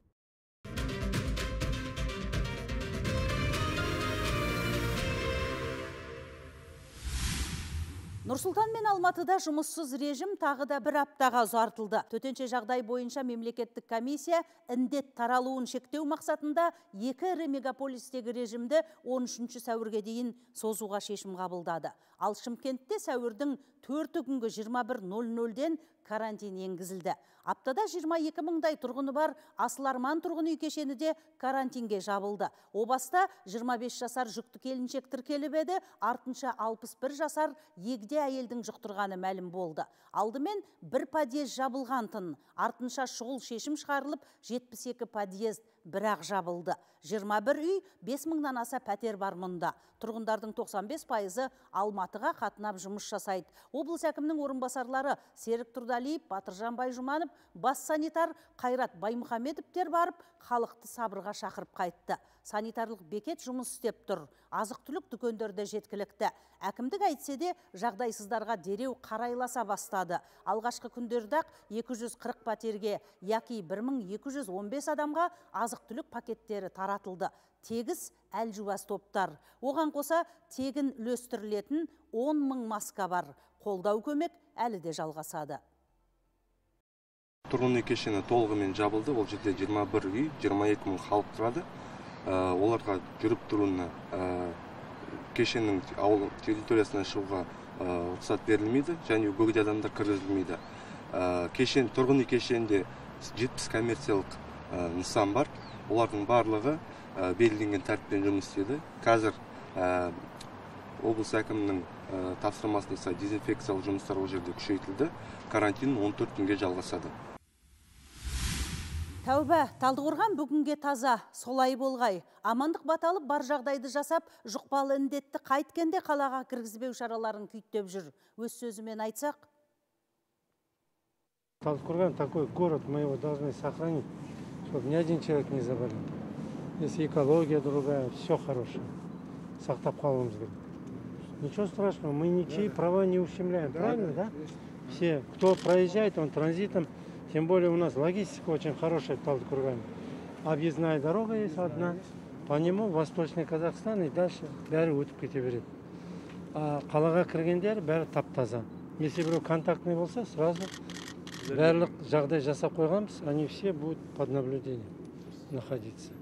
Speaker 1: Нұрсұлтан мен Алматыда жұмыссыз режим тағы да бір аптаға ұзартылды. Төтенше жағдай бойынша мемлекеттік комиссия індет таралуын шектеу мақсатында екі ірі мегаполистегі режимді он үшінші сәуірге дейін созуға шешім қабылдады. Ал Шымкентте сәуірдің төрті күнгі жиырма бір нөл нөлден карантин енгізілді. Аптада жиырма екі мыңдай тұрғыны бар Асыл Арман тұрғын үй кешені де карантинге жабылды. Обаста жиырма бес жасар жүкті келіншек тіркеліп еді, артынша алпыс бір жасар егде әйелдің жұқтырғаны мәлім болды. Алдымен бір подъезд жабылғантын, артынша шұғыл шешім шығарылып, жетпіс екі подъезд бірақ жабылды. жиырма бір үй, бес мыңнан аса пәтер бар мұнда. Тұрғындардың тоқсан бес пайызы Алматыға қатынап жұмыс жасайды. Облыс әкімінің орынбасарлары Серік Тұрдалиев, Батыржан Байжұманов, бас санитар Қайрат Баймұхамедовтер барып, халықты сабырға шақырып қайтты. Санитарлық бекет жұмыс істеп тұр. Азық-түлік дүкендерде жеткілікті. Әкімдік әйтсе де жағдайсыздарға дереу қарайласа бастады. Алғашқы күндерде екі жүз қырық пәтерге, яки бір мың екі жүз он бес адамға азық-түлік пакеттері таратылды. Тегіс әлжуаз топтар. Оған қоса тегін үлестірілетін он мың маска бар. Қолдау көмек әлі де жалғасады.
Speaker 16: Тұрғын үй кешені толығымен жабылды. Ол жерде жиырма бір үй, жиырма екі мың халық тұрады. Оларға жүріп тұруына кешеннің ауыл территориясына шығуға рұқсат берілмейді, және бөгде адамдар кіргізілмейді. Кешен, тұрғын үй кешенінде жетпіс коммерциялық нысан бар. Олардың барлығы белгіленген тәртіппен жұмыс істеді. Қазір облыс әкімінің тапсырмасына сай дезинфекциялық жұмыстар ол жерде күшейтілді. Карантин он төрт күнге жалғасады.
Speaker 1: Тәуба, Талдықорған бүгінге таза, солай болғай. Амандық баталып бар жағдайды жасап, жұқпалы індетті қайткенде қалаға кіргізбеу шараларын күйттеп жүр. Өз сөзімен айтсақ.
Speaker 4: Талдықорған такой город, мы его должны сохранить, чтобы ни один человек не заболел. Если экология другая, все хорошее. Сақтап қалуымыз керек. Ничего страшного, мы ничьи права не ущемляем, правильно, да? Все, кто проезжает, он транзитом. Тем более у нас логистика очень хорошая в Талдықоргане. Объездная дорога есть одна. По нему Восточный Казахстан и дальше бәрі өтіп кете береді. А қалаға кіргендер бәрі тап-таза. Если біреу контактный болса, сразу барлық жағдай жасап қойғанбыз, они все будут под наблюдением находиться.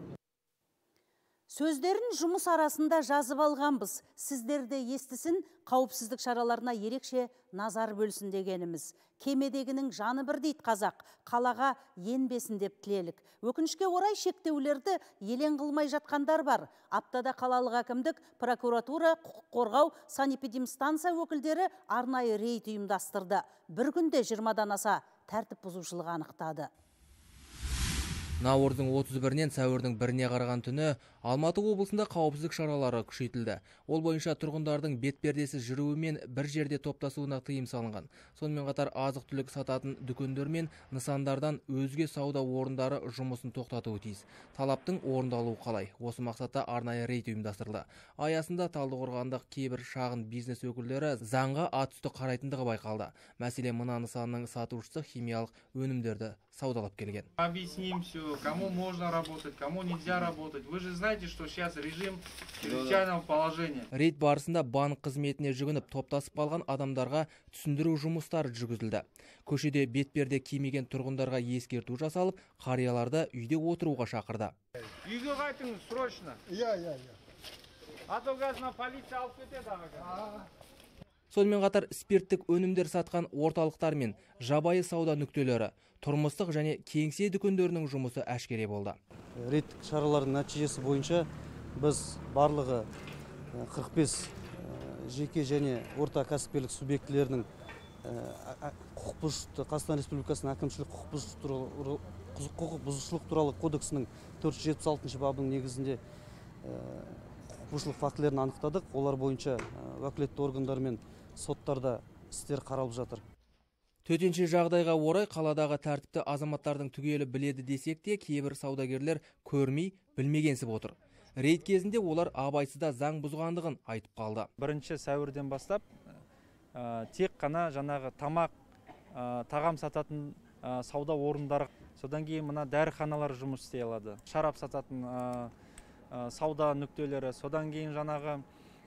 Speaker 1: Сөздерін жұмыс арасында жазып алғанбыз. Сіздерде естісін, қауіпсіздік шараларына ерекше назар бөлсін дегеніміз. Кемедегінің жаны бір дейді қазақ, қалаға енбесін деп тілелік. Өкінішке орай шектеулерді елең қылмай жатқандар бар. Аптада қалалық әкімдік, прокуратура, құқық қорғау, санэпидемстанция өкілдері арнайы рейд ұйымдастырды. Бір күнде жиырмадан аса тәртіп бұзушылығы анықтады.
Speaker 20: Наурыздың отыз бірінен сәуірдің біріне қараған түні Алматы облысында қауіпсіздік шаралары күшейтілді. Ол бойынша тұрғындардың бетпердесіз жүруі мен бір жерде топтасуына тыйым салынған. Сонымен қатар азық-түлік сататын дүкендер мен нысандардан өзге сауда орындары жұмысын тоқтатуы тиіс. Талаптың орындалуы қалай? Осы мақсатта арнайы рейд ұйымдастырылды. Аясында Талдықорғандық кейбір шағын бизнес өкілдері заңға ат үсті қарайтындығы байқалды. Мәселен, мына нысанның сатушысы химиялық өнімдерді саудалап келген.
Speaker 21: Объясним все, кому можно работать, кому нельзя работать. Вы же знаете, что сейчас режим чрезвычайного положения.
Speaker 20: Рейд барысында банк қызметіне жүгініп топтасып қалған адамдарға түсіндіру жұмыстары жүргізілді. Көшеде бетперде кимеген тұрғындарға ескерту жасалып, қарияларды үйде отыруға шақырды.
Speaker 21: Үйге қайтыңыз срочно.
Speaker 22: Иә, иә, иә.
Speaker 21: А то газына полиция алып кетеді аға.
Speaker 20: Сонымен қатар спирттік өнімдер сатқан орталықтар мен жабайы сауда нүктелері, тұрмыстық және кеңсе дүкендерінің жұмысы әшкере болды.
Speaker 23: Рейдтік шаралардың нәтижесі бойынша біз барлығы қырық бес жеке және орта кәсіпкерлік субъектілерінің құқық бұзушылық, Қазақстан Республикасының әкімшілік құқық бұзушылық туралы кодексінің төрт жүз жетпіс алтыншы бабының негізінде құқық бұзушылық фактілерін анықтадық. Олар бойынша уәкілетті органдар мен соттарда істер қаралып жатыр.
Speaker 20: Төтенше жағдайға орай қаладағы тәртіпті азаматтардың түгелі біледі десек те, кейбір саудагерлер көрмей, білмегенсіп отыр. Рейд кезінде олар абайсызда заң бұзғандығын айтып қалды.
Speaker 24: Бірінші сәуірден бастап тек қана жаңағы тамақ, тағам сататын сауда орындары, содан кейін мына дәріханалар жұмыс істей алады. Шарап сататын сауда нүктелері, содан кейін жаңағы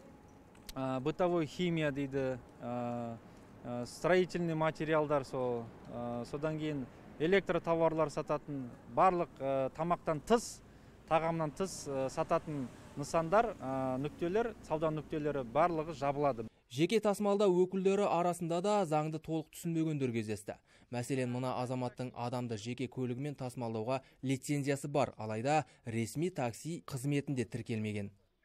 Speaker 24: бытовой химия дейді, строительный материалдар, содан кейін электротоварлар сататын, барлық тамақтан тыс, тағамнан тыс сататын нысандар, нүктелер, сауда нүктелері барлығы жабылады.
Speaker 20: Жеке тасымалда өкілдері арасында да заңды толық түсінбегендер кездесті. Мәселен, мына азаматтың адамды жеке көлігімен тасымалдауға лицензиясы бар, алайда ресми такси қызметінде тіркелмеген.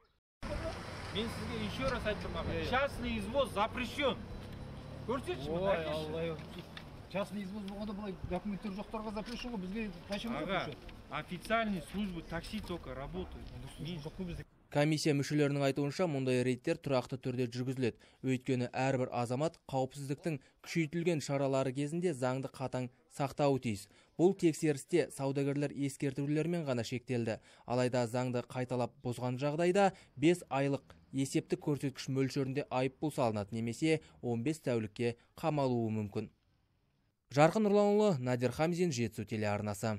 Speaker 21: Мен сізге еще раз айтып тұрмын, частный извоз запрещен. Көрсетші мұны.
Speaker 22: Частный извоз болғанда бұлай документтер жоқтарға запрещен ғой, бізге почему запрещен?
Speaker 21: Официальные службы такси только работают.
Speaker 20: Комиссия мүшелерінің айтуынша, мұндай рейдтер тұрақты түрде жүргізіледі. Өйткені әрбір азамат қауіпсіздіктің күшейтілген шаралары кезінде заңды қатаң сақтауы тиіс. Бұл тексерісте саудагерлер ескертулермен ғана шектелді. Алайда заңды қайталап бұзған жағдайда бес айлық есептік көрсеткіш мөлшерінде айыппұл салынады, немесе он бес тәулікке қамалуы мүмкін. Жарқын Нұрланұлы, Надир Хамзин, Жетісу телеарнасы.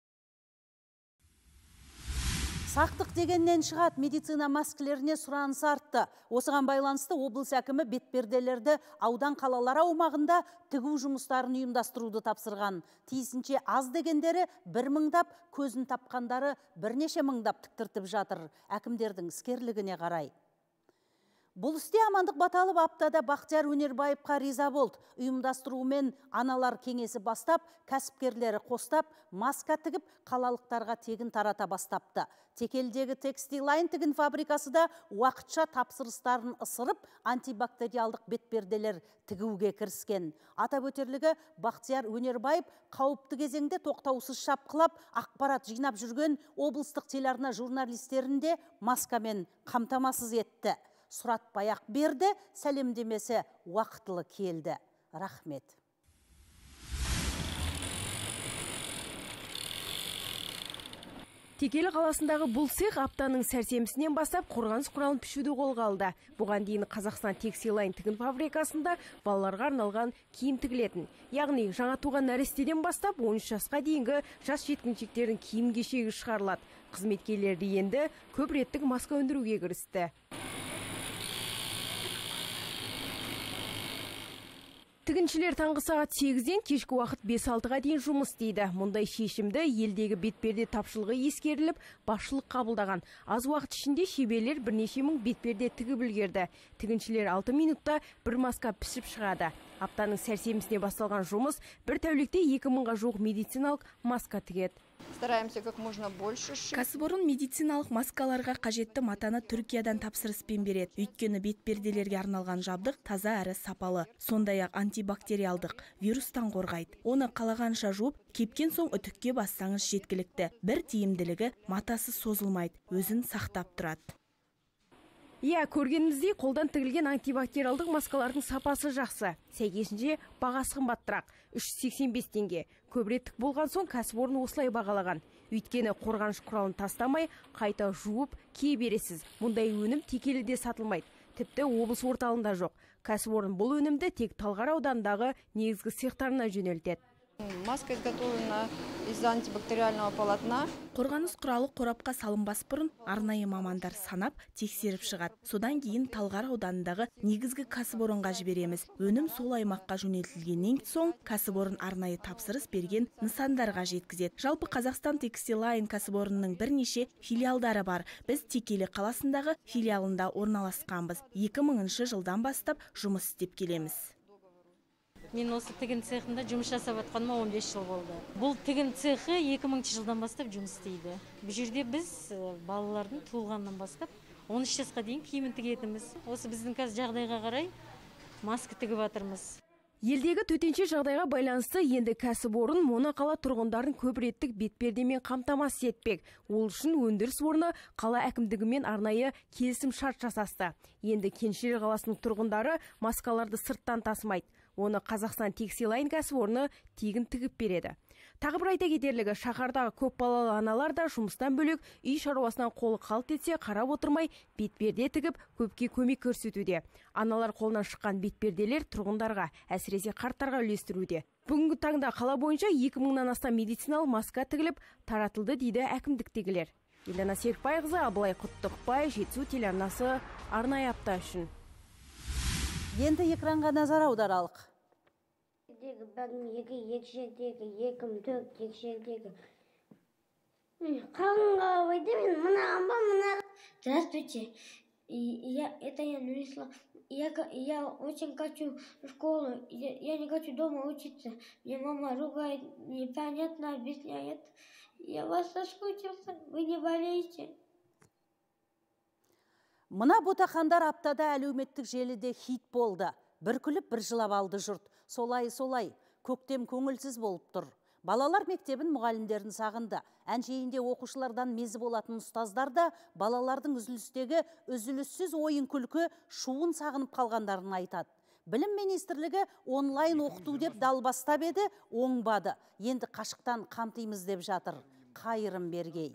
Speaker 1: Сақтық дегеннен шығат, медицина маскілеріне сұраныс артты. Осыған байланысты облыс әкімі бетперделерді аудан қалалар аумағында тігу жұмыстарын ұйымдастыруды тапсырған. Тиісінше аз дегендері бір мыңдап, көзін тапқандары бірнеше мыңдап тіктіртіп жатыр. Әкімдердің іскерлігіне қарай. Бұл істе амандық баталып аптада Бақтияр Өнербаевқа риза болды. Ұйымдастыруымен аналар кеңесі бастап, кәсіпкерлері қостап, маска тігіп, қалалықтарға тегін тарата бастапты. Текелдегі текстилайн тігін фабрикасы да уақытша тапсырыстарын ысырып, антибактериалдық бетперделер тігуге кіріскен. Атап өтерлігі, Бақтияр Өнербаев қауіпті кезеңде тоқтаусыз шапқылап, ақпарат жинап жүрген облыстық телеарна журналистерінде маскамен қамтамасыз етті. Сұратпай-ақ берді, сәлемдемесі уақытылы келді. Рахмет.
Speaker 25: Текелі қаласындағы бұл цех аптаның сәрсенбісінен бастап қорғаныс құралын пішуді қолға алды. Бұған дейін Қазақстан текстилайн тігін фабрикасында балаларға арналған киім тігілетін. Яғни жаңа туған нәрестеден бастап он үш жасқа дейінгі жас жеткіншектердің киім кешегі шығарылады. Қызметкерлері енді көп реттік маска өндіруге кірісті. Тігіншілер таңғы сағат сегізден кешкі уақыт бес алтыға дейін жұмыс істейді. Мұндай шешімді елдегі бетперде тапшылығы ескеріліп, басшылық қабылдаған. Аз уақыт ішінде шеберлер бірнеше мың бетперде тігіп үлгерді. Тігіншілер алты минутта бір маска пішіп шығады. Аптаның сәрсенбісіне басталған жұмыс бір тәулікте екі мыңға жуық медициналық маска тігеді.
Speaker 2: Стараемся как можно больше шить.
Speaker 3: Кәсіпорын медициналық маскаларға қажетті матаны Түркиядан тапсырыспен береді. Өйткені бетперделерге арналған жабдық таза әрі сапалы. Сондай-ақ антибактериалдық, вирустан қорғайды. Оны қалағанша жуып, кепкен соң үтікке бассаңыз жеткілікті. Бір тиімділігі матасы созылмайды, өзін сақтап тұрады.
Speaker 25: Иә, көргеніміздей қолдан тігілген антибактериалдық маскалардың сапасы жақсы. Сәйкесінше бағасы қымбатырақ, үш жүз сексен бес теңге. Көбірек болған соң кәсіпорын осылай бағалаған. Өйткені қорғаныш құралын тастамай, қайта жуып кие бересіз. Мұндай өнім текеліде сатылмайды. Тіпті облыс орталығында жоқ. Кәсіпорын бұл өнімді тек Талғар ауданындағы негізгі цехтарына жөнелтеді.
Speaker 2: Маска изготовлена из антибактериального полотна.
Speaker 3: Қорғаныс құралы қорапқа салынбас бұрын арнайы мамандар санап, тексеріп шығады. Содан кейін Талғар ауданындағы негізгі кәсіпорынға жібереміз. Өнім сол аймаққа жөнелтілгеннен соң кәсіпорын арнайы тапсырыс берген нысандарға жеткізеді. Жалпы Қазақстан Текстилайн кәсіпорынның бірнеше филиалдары бар. Біз Текелі қаласындағы филиалында орналасқанбыз. екі мыңыншы жылдан бастап жұмыс істеп келеміз.
Speaker 5: Мен осы тігін цехында жұмыс жасап атқаныма он бес жыл болды. Бұл тігін цехы екі мыңыншы жылдан бастап жұмыс істейді. Бұл жерде біз балалардың туылғаннан бастап он үш жасқа дейін киімін тігетіміз. Осы біздің қазір жағдайға қарай маска тігіп жатырмыз.
Speaker 25: Елдегі төтенше жағдайға байланысты енді кәсіпорын моноқала тұрғындарын көп реттік бетпердемен қамтамасыз етпек. Ол үшін өндіріс орны қала әкімдігімен арнайы келісім шарт жасасты. Енді Кеншілер қаласының тұрғындары маскаларды сырттан тасымайды. Оны Қазақстан Текстилайн кәсіпорны тегін тігіп береді. Тағы бір айта кетерлігі, шаһардағы көп балалы аналар да жұмыстан бөлек үй шаруасынан қолы қалт етсе қарап отырмай бетперде тігіп көпке көмек көрсетуде. Аналар қолынан шыққан бетперделер тұрғындарға, әсіресе қарттарға үлестіруде. Бүгінгі таңда қала бойынша екі мыңнан астам медициналық маска тігіліп таратылды дейді әкімдіктегілер. Елена Серікбайқызы, Абылай Құттықбай, Жетісу телеарнасы, арнайы апта үшін.
Speaker 1: Енді экранға назар аударалық.
Speaker 6: Екі екшердегі, екі төрт екшердегі. Қалыңға ойды мен мұнаған ба, мұнаған. Здравствуйте, я, это я Нурислав. Я, я очень хочу в школу, я, я не хочу дома учиться. Мне мама ругает, непонятно объясняет. Я вас соскучился, вы не болейте.
Speaker 1: Мына ботақандар аптада әлеуметтік желіде хит болды. Бір күліп, бір жылап алды жұрт. Солай-солай, көктем көңілсіз болып тұр. Балалар мектебін мұғалімдерін сағынды. Әншейінде оқушылардан мезі болатын ұстаздар да балалардың үзілістегі үзіліссіз ойын күлкі шуын сағынып қалғандарын айтады. Білім министрлігі онлайн оқыту деп далбастап еді, оңбады. Енді қашықтан қамтимыз деп жатыр. Қайырым бергей.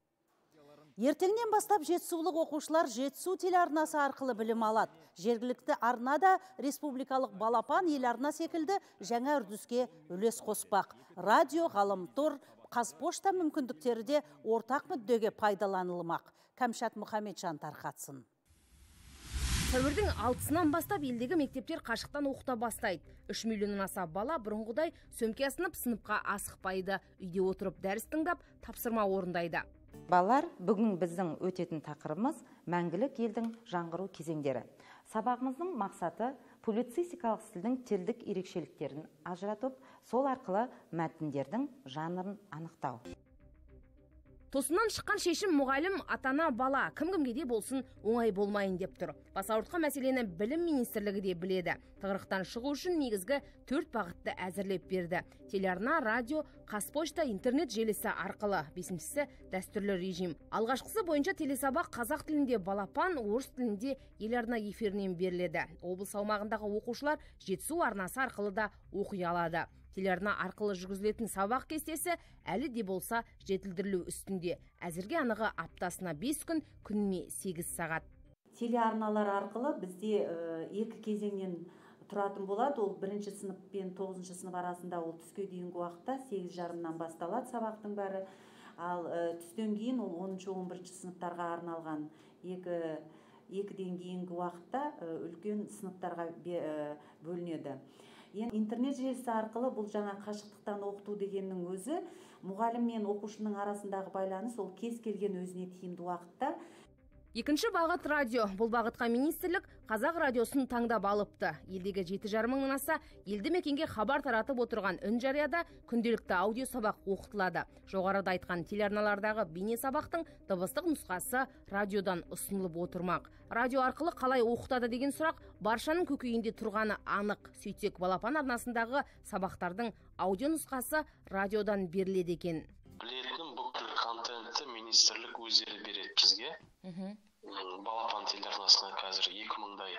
Speaker 1: Ертеңнен бастап жетісулық оқушылар Жетісу телеарнасы арқылы білім алады. Жергілікті арнада республикалық балапан ел арна секілді жаңа үрдіске үлес қоспақ. Радио, ғаламтор, Қазпошта мүмкіндіктері де ортақ мүддеге пайдаланылмақ. Кәмшат Мұхамеджан тарқатсын.
Speaker 25: Сәуірдің алтысынан бастап елдегі мектептер қашықтан оқыта бастайды. үш миллионнан аса бала бұрынғыдай сөмке асынып сыныпқа асықпайды. Үйде отырып дәріс тыңдап, тапсырма орындайды.
Speaker 8: Балалар, бүгін біздің өтетін тақырыбымыз мәңгілік елдің жаңғыру кезеңдері. Сабағымыздың мақсаты публицистикалық стилдің тілдік ерекшеліктерін ажыратып, сол арқылы мәтіндердің жанрын анықтау.
Speaker 25: Тосыннан шыққан шешім мұғалім, атана, бала, кім-кімге де болсын оңай болмайын деп тұр. Бас ауыртқан мәселені білім министрлігі де біледі. Тығырықтан шығу үшін негізгі төрт бағытты әзірлеп берді. Телеарна, радио, Қазпошта, интернет желісі арқылы. Бесіншісі дәстүрлі режим. Алғашқысы бойынша телесабақ қазақ тілінде балапан, орыс тілінде еларна эфирінен беріледі. Облыс аумағындағы оқушылар Жетісу арнасы арқылы да оқи алады. Телеарна арқылы жүргізілетін сабақ кестесі әлі де болса жетілдірілу үстінде. Әзірге анығы аптасына бес күн, күніне сегіз сағат.
Speaker 26: Телеарналар арқылы бізде екі кезеңнен тұратын болады. Ол бірінші сынып пен тоғызыншы сынып арасында ол түске дейінгі уақытта сегіз жарымнан басталады сабақтың бәрі. Ал түстен кейін ол оныншы он бірінші сыныптарға арналған екіден кейінгі уақытта үлкен сыныптарға бөлінеді. Енді интернет желісі арқылы бұл жаңа қашықтықтан оқыту дегеннің өзі, мұғалім мен оқушының арасындағы байланыс ол кез келген өзіне тиімді уақытта.
Speaker 25: Екінші бағыт радио. Бұл бағытқа министрлік қазақ радиосын таңдап алыпты. Елдегі жеті жарым мыңнан аса елді мекенге хабар таратып отырған үн жарияда күнделікті аудио сабақ оқытылады. Жоғарыда айтқан телеарналардағы бейне сабақтың дыбыстық нұсқасы радиодан ұсынылып отырмақ. Радио арқылы қалай оқытады деген сұрақ баршаның көкейінде тұрғаны анық. Сөйтсек, балапан арнасындағы сабақтардың аудио нұсқасы радиодан беріледі екен.
Speaker 7: Білетін бүкіл контентті министрлік өздері береді бізге. Балапан телеарнасына қазір екі мыңдай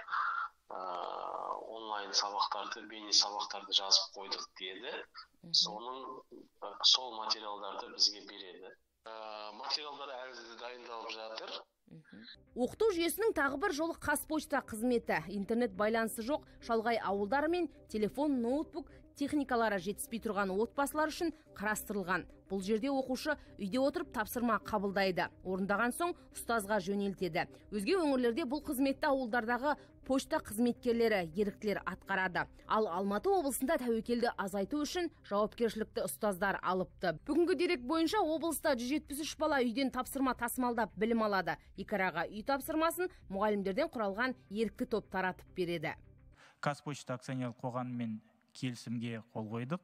Speaker 7: онлайн сабақтарды, бейне сабақтарды жазып қойдық деді. Соның сол материалдарды бізге береді. Материалдар әлі де дайындалып жатыр.
Speaker 25: Оқыту жүйесінің тағы бір жолы Қазпошта қызметі. Интернет байланысы жоқ шалғай ауылдар мен телефон, ноутбук техникалары жетіспей тұрған отбасылар үшін қарастырылған. Бұл жерде оқушы үйде отырып тапсырма қабылдайды. Орындаған соң ұстазға жөнелтеді. Өзге өңірлерде бұл қызметті ауылдардағы почта қызметкерлері, еріктілер атқарады. Ал Алматы облысында тәуекелді азайту үшін жауапкершілікті ұстаздар алыпты. Бүгінгі дерек бойынша облыста жүз жетпіс үш бала үйден тапсырма тасымалдап білім алады. Екі араға үй тапсырмасын мұғалімдерден құралған ерікті топ таратып береді.
Speaker 24: Қазпошта акционерлік қоғамымен келісімге қол қойдық.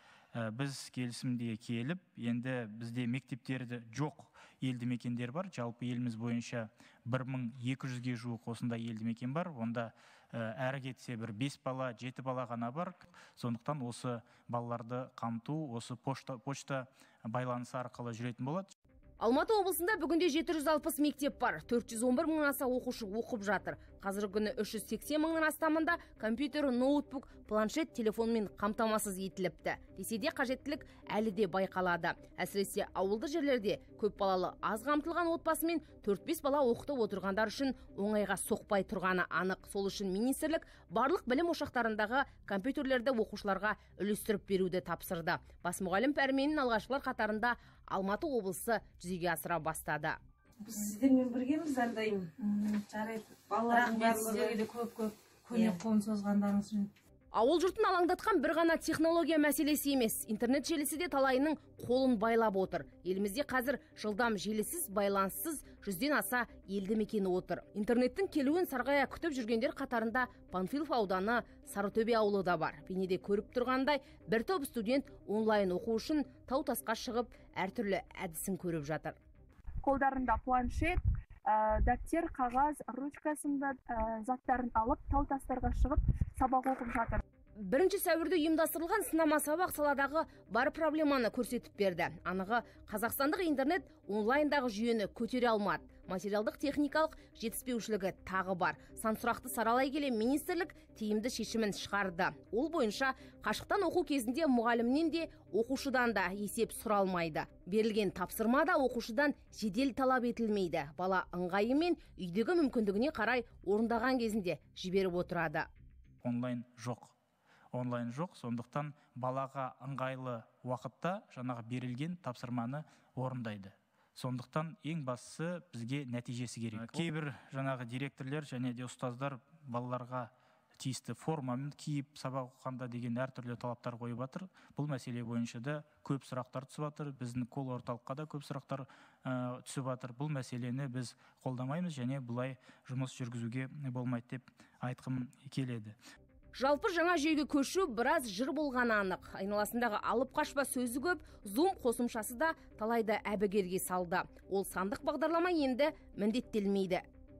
Speaker 24: Біз келісімде келіп, енді бізде мектептерді жоқ елді мекендер бар. Жалпы еліміз бойынша бір мың екі жүзге жуық осындай елді мекен бар. Онда әрі кетсе бір бес бала, жеті бала ғана бар. Сондықтан осы балаларды қамту, осы почта, почта байланысы арқылы жүретін болады.
Speaker 25: Алматы облысында бүгінде жеті жүз алпыс мектеп бар. төрт жүз он бір мыңнан аса оқушы оқып жатыр. Қазіргі күні үш жүз сексен мыңнан астамында компьютер, ноутбук, планшет, телефонмен қамтамасыз етіліпті. Десе де қажеттілік әлі де байқалады. Әсіресе ауылды жерлерде көп балалы аз қамтылған отбасымен төрт бес бала оқытып отырғандар үшін оңайға соқпай тұрғаны анық. Сол үшін министрлік барлық білім ошақтарындағы компьютерлерді оқушыларға үлестіріп беруді тапсырды. Бас мұғалім пәрменін алғашқылар қатарында Алматы облысы жүзеге асыра бастады.
Speaker 9: Біз сіздермен біргеміз әрдайым. Жарайды. Балалардың барлығы де көп-көп көмек қолын созғандарыңыз үшін.
Speaker 25: Ауыл жұртын алаңдатқан бір ғана технология мәселесі емес. Интернет желісі де талайының қолын байлап отыр. Елімізде қазір жылдам желісіз, байланыссыз жүзден аса елді мекені отыр. Интернеттің келуін сарғая күтіп жүргендер қатарында Панфилов ауданы Сарытөбе ауылы да бар. Бейнеде көріп тұрғандай, бір топ студент онлайн оқу үшін тау тасқа шығып, әртүрлі әдісін көріп жатыр.
Speaker 10: Қолдарында планшет, дәптер, қағаз, ручка сынды заттарын алып, тау тастарға шығып, сабақ оқып жатыр.
Speaker 25: Бірінші сәуірде ұйымдастырылған сынама сабақ саладағы бар проблеманы көрсетіп берді. Анығы қазақстандық интернет онлайндағы жүйені көтере алмады. Материалдық техникалық жетіспеушілігі тағы бар. Сан сұрақты саралай келе министрлік тиімді шешімін шығарды. Ол бойынша қашықтан оқу кезінде мұғалімнен де оқушыдан да есеп сұралмайды. Берілген тапсырма да оқушыдан жедел талап етілмейді. Бала ыңғайымен үйдегі мүмкіндігіне қарай орындаған кезінде жіберіп отырады.
Speaker 24: Онлайн жоқ. Онлайн жоқ, сондықтан балаға ыңғайлы уақытта жаңағы берілген тапсырманы орындайды. Сондықтан ең бастысы бізге нәтижесі керек. Кейбір жаңағы директорлер және де ұстаздар балаларға тиісті формамен киіп сабақ оқығанда деген әртүрлі талаптар қойып жатыр. Бұл мәселе бойынша да көп сұрақтар түсіп жатыр. Біздің кол орталыққа да көп сұрақтар түсіп жатыр. Бұл мәселені біз қолдамаймыз және бұлай жұмыс жүргізуге болмайды деп айтқым келеді.
Speaker 25: Жалпы жаңа жүйеге көшу біраз жыр болғаны анық. Айналасындағы алып қашпа сөзі көп, Zoom қосымшасы да талайда әбігерге салды. Ол сандық бағдарлама енді міндеттелмейді.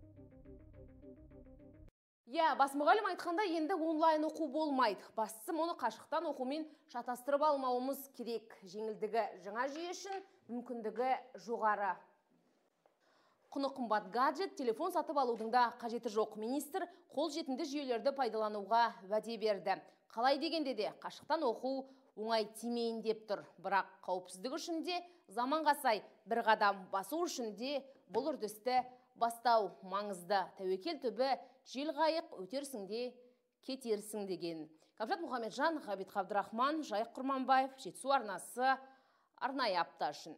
Speaker 25: Я, бас мұғалім айтқанда енді онлайн оқу болмайды. Бастысы мұны қашықтан оқумен шатастырып алмауымыз керек. Жеңілдігі жаңа жүйе үшін мүмкіндігі жоғары. Құны қымбат гаджет, телефон сатып алудың да қажеті жоқ. Министр қол жетімді жүйелерді пайдалануға уәде берді. Қалай дегенде де қашықтан оқу оңай тимейін деп тұр. Бірақ қауіпсіздік үшін де заманға сай бір қадам басу үшін де бұл үрдісті бастау маңызды. Тәуекел түбі жел қайық өтерсің де кетерсің деген. Кәмшат Мұхамеджан, Ғабит Қабдырахман, Жайық Құрманбаев, Жетісу арнасы, арнайы апта үшін.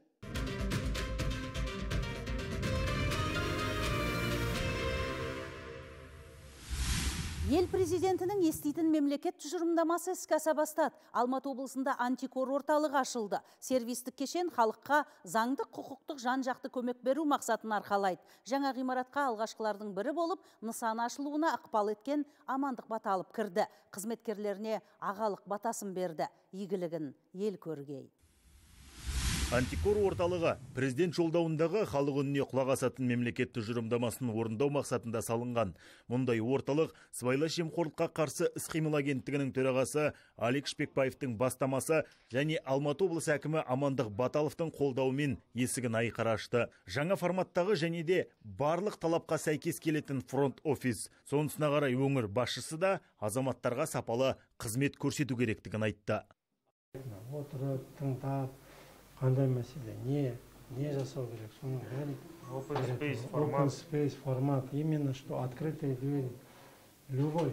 Speaker 1: Ел президентінің еститін мемлекет тұжырымдамасы іске аса бастады. Алматы облысында антикор орталығы ашылды. Сервистік кешен халыққа заңдық құқықтық жан-жақты көмек беру мақсатын арқалайды. Жаңа ғимаратқа алғашқылардың бірі болып, нысан ашылуына ықпал еткен Амандық Баталов кірді. Қызметкерлеріне ағалық батасын берді. Игілігін ел көргей.
Speaker 11: Антикор орталығы президент жолдауындағы халық үніне құлақ асатын мемлекет тұжырымдамасын орындау мақсатында салынған. Мұндай орталық сыбайлас жемқорлыққа қарсы іс-қимыл агенттігінің төрағасы Алик Шпекбаевтың бастамасы және Алматы облысы әкімі Амандық Баталовтың қолдауымен есігін айқара ашты. Жаңа форматтағы және де барлық талапқа сәйкес келетін фронт-офис. Сонысына қарай өңір басшысы да азаматтарға сапалы қызмет көрсету керектігін айтты.
Speaker 4: Отырып, тыңдап, қандай мәселе, не, не жасау керек, соның бәрін
Speaker 21: Open space
Speaker 4: формат. Open space формат, именно что открытые двери. Любой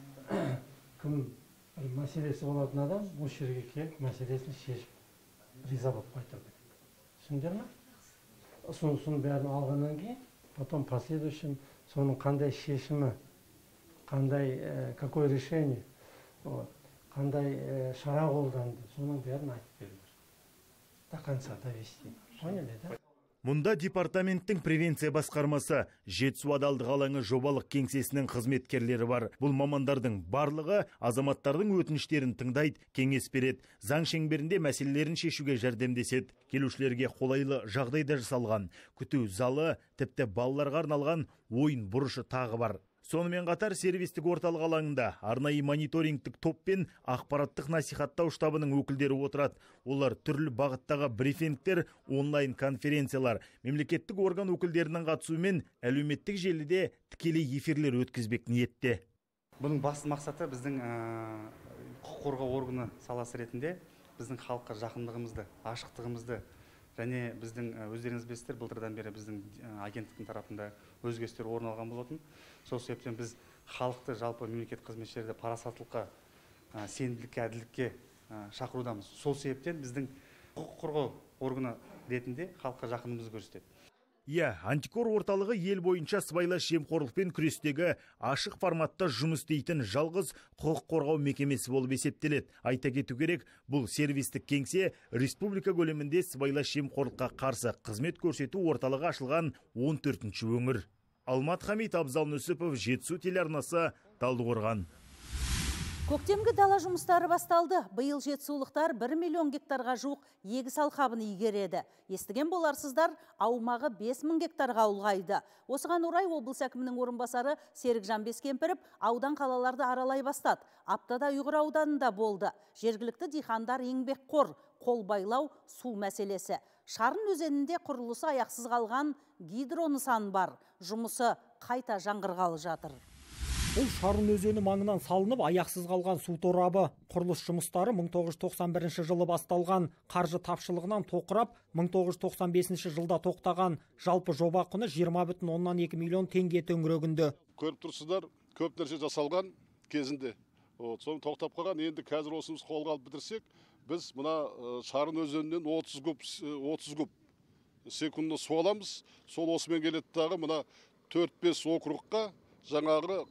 Speaker 4: кім бір мәселесі болатын адам осы жерге келіп мәселесін шешіп риза болып қайту керек. Түсіндіңдер ме? Соның бәрін алғаннан кейін, потом последующим соның қандай шешімі, қандай какое решение, қандай шара қолданды, соның бәрін айтып беру. До конца довести. Поняли, да?
Speaker 11: Мұнда департаменттің превенция басқармасы, Жетісу адалдық алаңы жобалық кеңсесінің қызметкерлері бар. Бұл мамандардың барлығы азаматтардың өтініштерін тыңдайды, кеңес береді, заң шеңберінде мәселелерін шешуге жәрдемдеседі. Келушілерге қолайлы жағдайда жасалған күту залы, тіпті балаларға арналған ойын бұрышы тағы бар. Сонымен қатар сервистік орталық алаңында арнайы мониторингтік топ пен ақпараттық насихаттау штабының өкілдері отырады. Олар түрлі бағыттағы брифингтер, онлайн конференциялар, мемлекеттік орган өкілдерінің қатысуымен әлеуметтік желіде тікелей эфирлер өткізбек ниетте.
Speaker 12: Бұның басты мақсаты біздің құқық қорғау органы саласы ретінде біздің халыққа жақындығымызды, ашықтығымызды және біздің өздеріңіз білесіздер, былтырдан бері біздің агенттіктің тарапында өзгерістер орын алған болатын. Сол себептен біз халықты, жалпы мемлекет қызметшілерді парасаттылыққа, сенімділікке, әділдікке шақырудамыз. Сол себептен біздің құқық қорғау органы ретінде халыққа жақындығымызды көрсетеді.
Speaker 11: Иә, антикор орталығы ел бойынша сыбайлас жемқорлықпен күрестегі ашық форматта жұмыс істейтін жалғыз құқық қорғау мекемесі болып есептеледі. Айта кету керек, бұл сервистік кеңсе республика көлемінде сыбайлас жемқорлыққа қарсы қызмет көрсету орталығы ашылған он төртінші өңір. Алмат Хамит, Абзал Нүсіпов, Жетісу телеарнасы, Талдықорған.
Speaker 1: Көктемгі дала жұмыстары басталды. Биыл жетісулықтар бір миллион гектарға жуық егіс алқабын игереді. Естіген боларсыздар, аумағы бес мың гектарға ұлғайды. Осыған орай облыс әкімінің орынбасары Серікжан Бескемпіров аудан қалаларды аралай бастады. Аптада Ұйғыр ауданында болды. Жергілікті диқандар еңбекқор, қол байлау, су мәселесі. Шарын өзенінде құрылысы аяқсыз қалған гидро нысан бар. Жұмысы қайта жаңғырғалы жатыр.
Speaker 13: Бұл Шарын өзені маңынан салынып, аяқсыз қалған су торабы. Құрылыс жұмыстары мың тоғыз жүз тоқсан бірінші жылы басталған. Қаржы тапшылығынан тоқырап, мың тоғыз жүз тоқсан бесінші жылда тоқтаған. Жалпы жоба құны жиырма бүтін оннан екі миллион теңге төңірегінде.
Speaker 14: Көріп тұрсыздар, көп нәрсе жасалған кезінде. Соны тоқтап қалған. Енді қазір осымыз қолға алып бітірсек, біз мына Шарын өзенінен отыз куб секундына су аламыз. Сол осымен келеді дағы мына төрт бес округқа жаңағы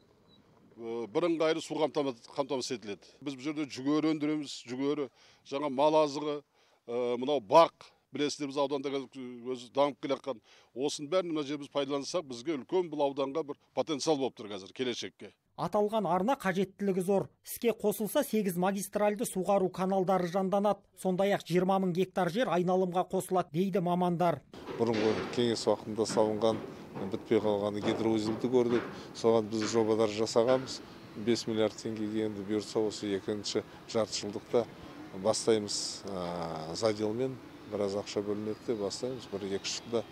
Speaker 14: бірыңғайлы су қамтамасыз етіледі. Біз бұл жерде жүгері өндіреміз, жүгері, жаңа мал азығы, мынау бақ, білесіздер біз ауданда өзі дамып келе жатқан. Осының бәрін мына жерде біз пайдалансақ, бізге үлкен бұл ауданға бір потенциал болып тұр қазір келешекке.
Speaker 13: Аталған арна қажеттілігі зор. Іске қосылса сегіз магистральды суғару каналдары жанданады. Сондай-ақ жиырма мың гектар жер айналымға қосылады дейді мамандар.
Speaker 15: Бұрынғы кеңес уақытында салынған бітпей қалғаны гидроузелді көрдік. Соған біз жобадар жасағанбыз. бес миллиард теңгеге енді бұйыртса осы екінші жартыжылдықта бастаймыз. Заделмен біраз ақша бөлінеді, бастаймыз. Бір екі жылда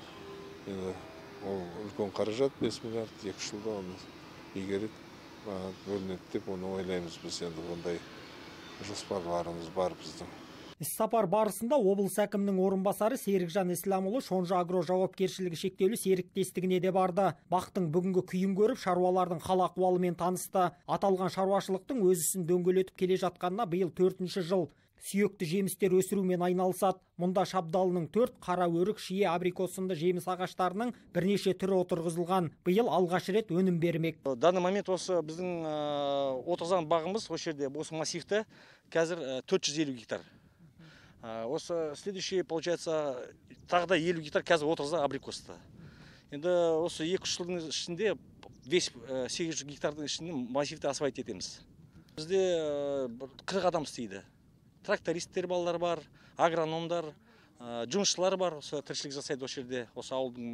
Speaker 15: ол үлкен қаражат, бес миллиард, екі жылда оны игереді, бөлінеді деп оны ойлаймыз. Біз енді ондай жоспарларымыз бар біздің.
Speaker 13: Іс-сапар барысында облыс әкімінің орынбасары Серікжан Исламұлы Шонжа агро жауапкершілігі шектеулі серіктестігіне де барды. Бақтың бүгінгі күйін көріп, шаруалардың хал ахуалымен танысты. Аталған шаруашылықтың өз ісін дөңгелетіп келе жатқанына биыл төртінші жыл. сүйекті жемістер өсірумен айналысады. Мұнда шабдалының төрт, қара өрік, шие, абрикос сынды жеміс ағаштарының бірнеше түрі отырғызылған. Биыл алғаш рет өнім бермек.
Speaker 16: Данный момент осы біздің отырған бағымыз осы жерде, осы массивті қазір төрт жүз елу гектар. Осы следующий, получается, тағы да елу гектар қазір отырған абрикосты. Енді осы екі үш жылдың ішінде бес сегіз жүз гектардың ішінде массивті асфальт етеміз. Бізде қырық адам істейді. Трактористтер балалар бар, агрономдар, жұмысшылар бар, осы тіршілік жасайды осы жерде, осы ауылдың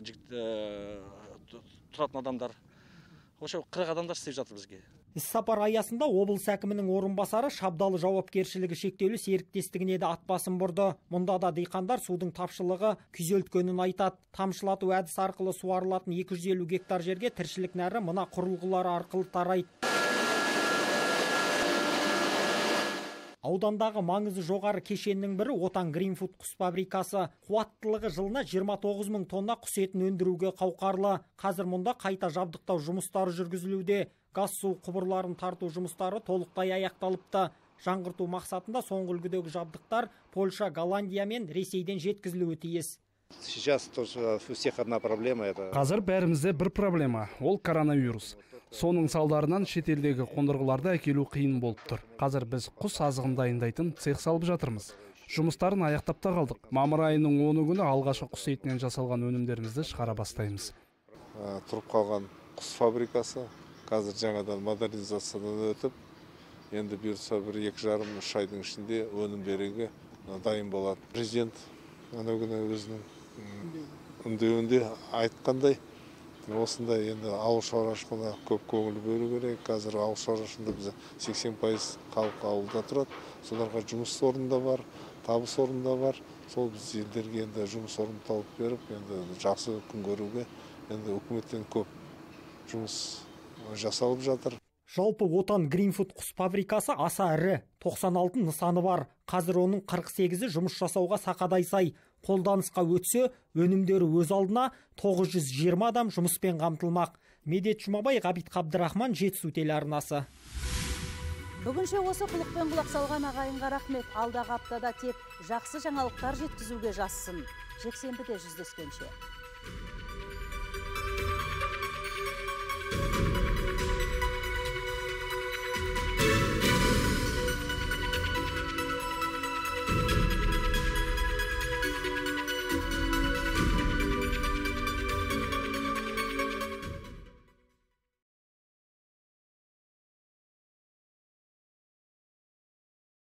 Speaker 16: тұратын адамдар. Осы қырық адамдар істеп жатыр бізге.
Speaker 13: Іс-сапар аясында облыс әкімінің орынбасары Шабдалы жауапкершілігі шектеулі серіктестігіне де ат басын бұрды. Мұнда да диқандар судың тапшылығы күйзелткенін айтады. Тамшылату әдіс арқылы суарылатын екі жүз елу гектар жерге тіршілік нәрі мына құрылғылары арқылы тарайды. Аудандағы маңызы жоғары кешеннің бірі Отан Гринфуд құс фабрикасы. Қуаттылығы жылына жиырма тоғыз мың тонна құс етін өндіруге қауқарлы. Қазір мұнда қайта жабдықтау жұмыстары жүргізілуде. Газ су құбырларын тарту жұмыстары толықтай аяқталыпты. Жаңғырту мақсатында соңғы үлгідегі жабдықтар Польша, Голландия мен Ресейден жеткізілуі тиіс.
Speaker 17: Сейчас тоже у всех одна проблема.
Speaker 18: Қазір бәрімізде бір проблема, ол коронавирус. Соның салдарынан шетелдегі қондырғыларды әкелу қиын болып тұр. Қазір біз құс азығын дайындайтын цех салып жатырмыз. Жұмыстарын аяқтап та қалдық. Мамыр айының оны күні алғашқы құс етінен жасалған өнімдерімізді шығара бастаймыз.
Speaker 15: Тұрып қалған құс фабрикасы қазір жаңадан модернизациядан өтіп, енді бұйыртса бір екі жарым үш айдың ішінде өнім беруге дайын болады. Президент ана күні өзінің үндеуінде айтқандай, осындай енді ауыл шаруашылығына көп көңіл бөлу керек. Қазір ауыл шаруашылығында бізде сексен пайыз халық ауылда тұрады. Соларға жұмыс орнында бар, табыс орнында бар. Сол біз елдерге енді жұмыс орнын тауып беріп, енді жақсы күн көруге енді үкіметтен көп жұмыс жасалып жатыр.
Speaker 13: Жалпы Отан Гринфуд құс фабрикасы аса ірі, тоқсан алты нысаны бар. Қазір оның қырық сегізі жұмыс жасауға сақадай сай. Қолданысқа өтсе, өнімдері өз алдына тоғыз жүз жиырма адам жұмыспен қамтылмақ. Медет Жұмабай, Ғабит Қабдырахман, Жетісу телеарнасы.
Speaker 1: Бүгінше осы құлықпен құлақ салған ағайынға рахмет. Алдағы аптада тек жақсы жаңалықтар жеткізуге жазсын. Жексенбіде жүздескенше.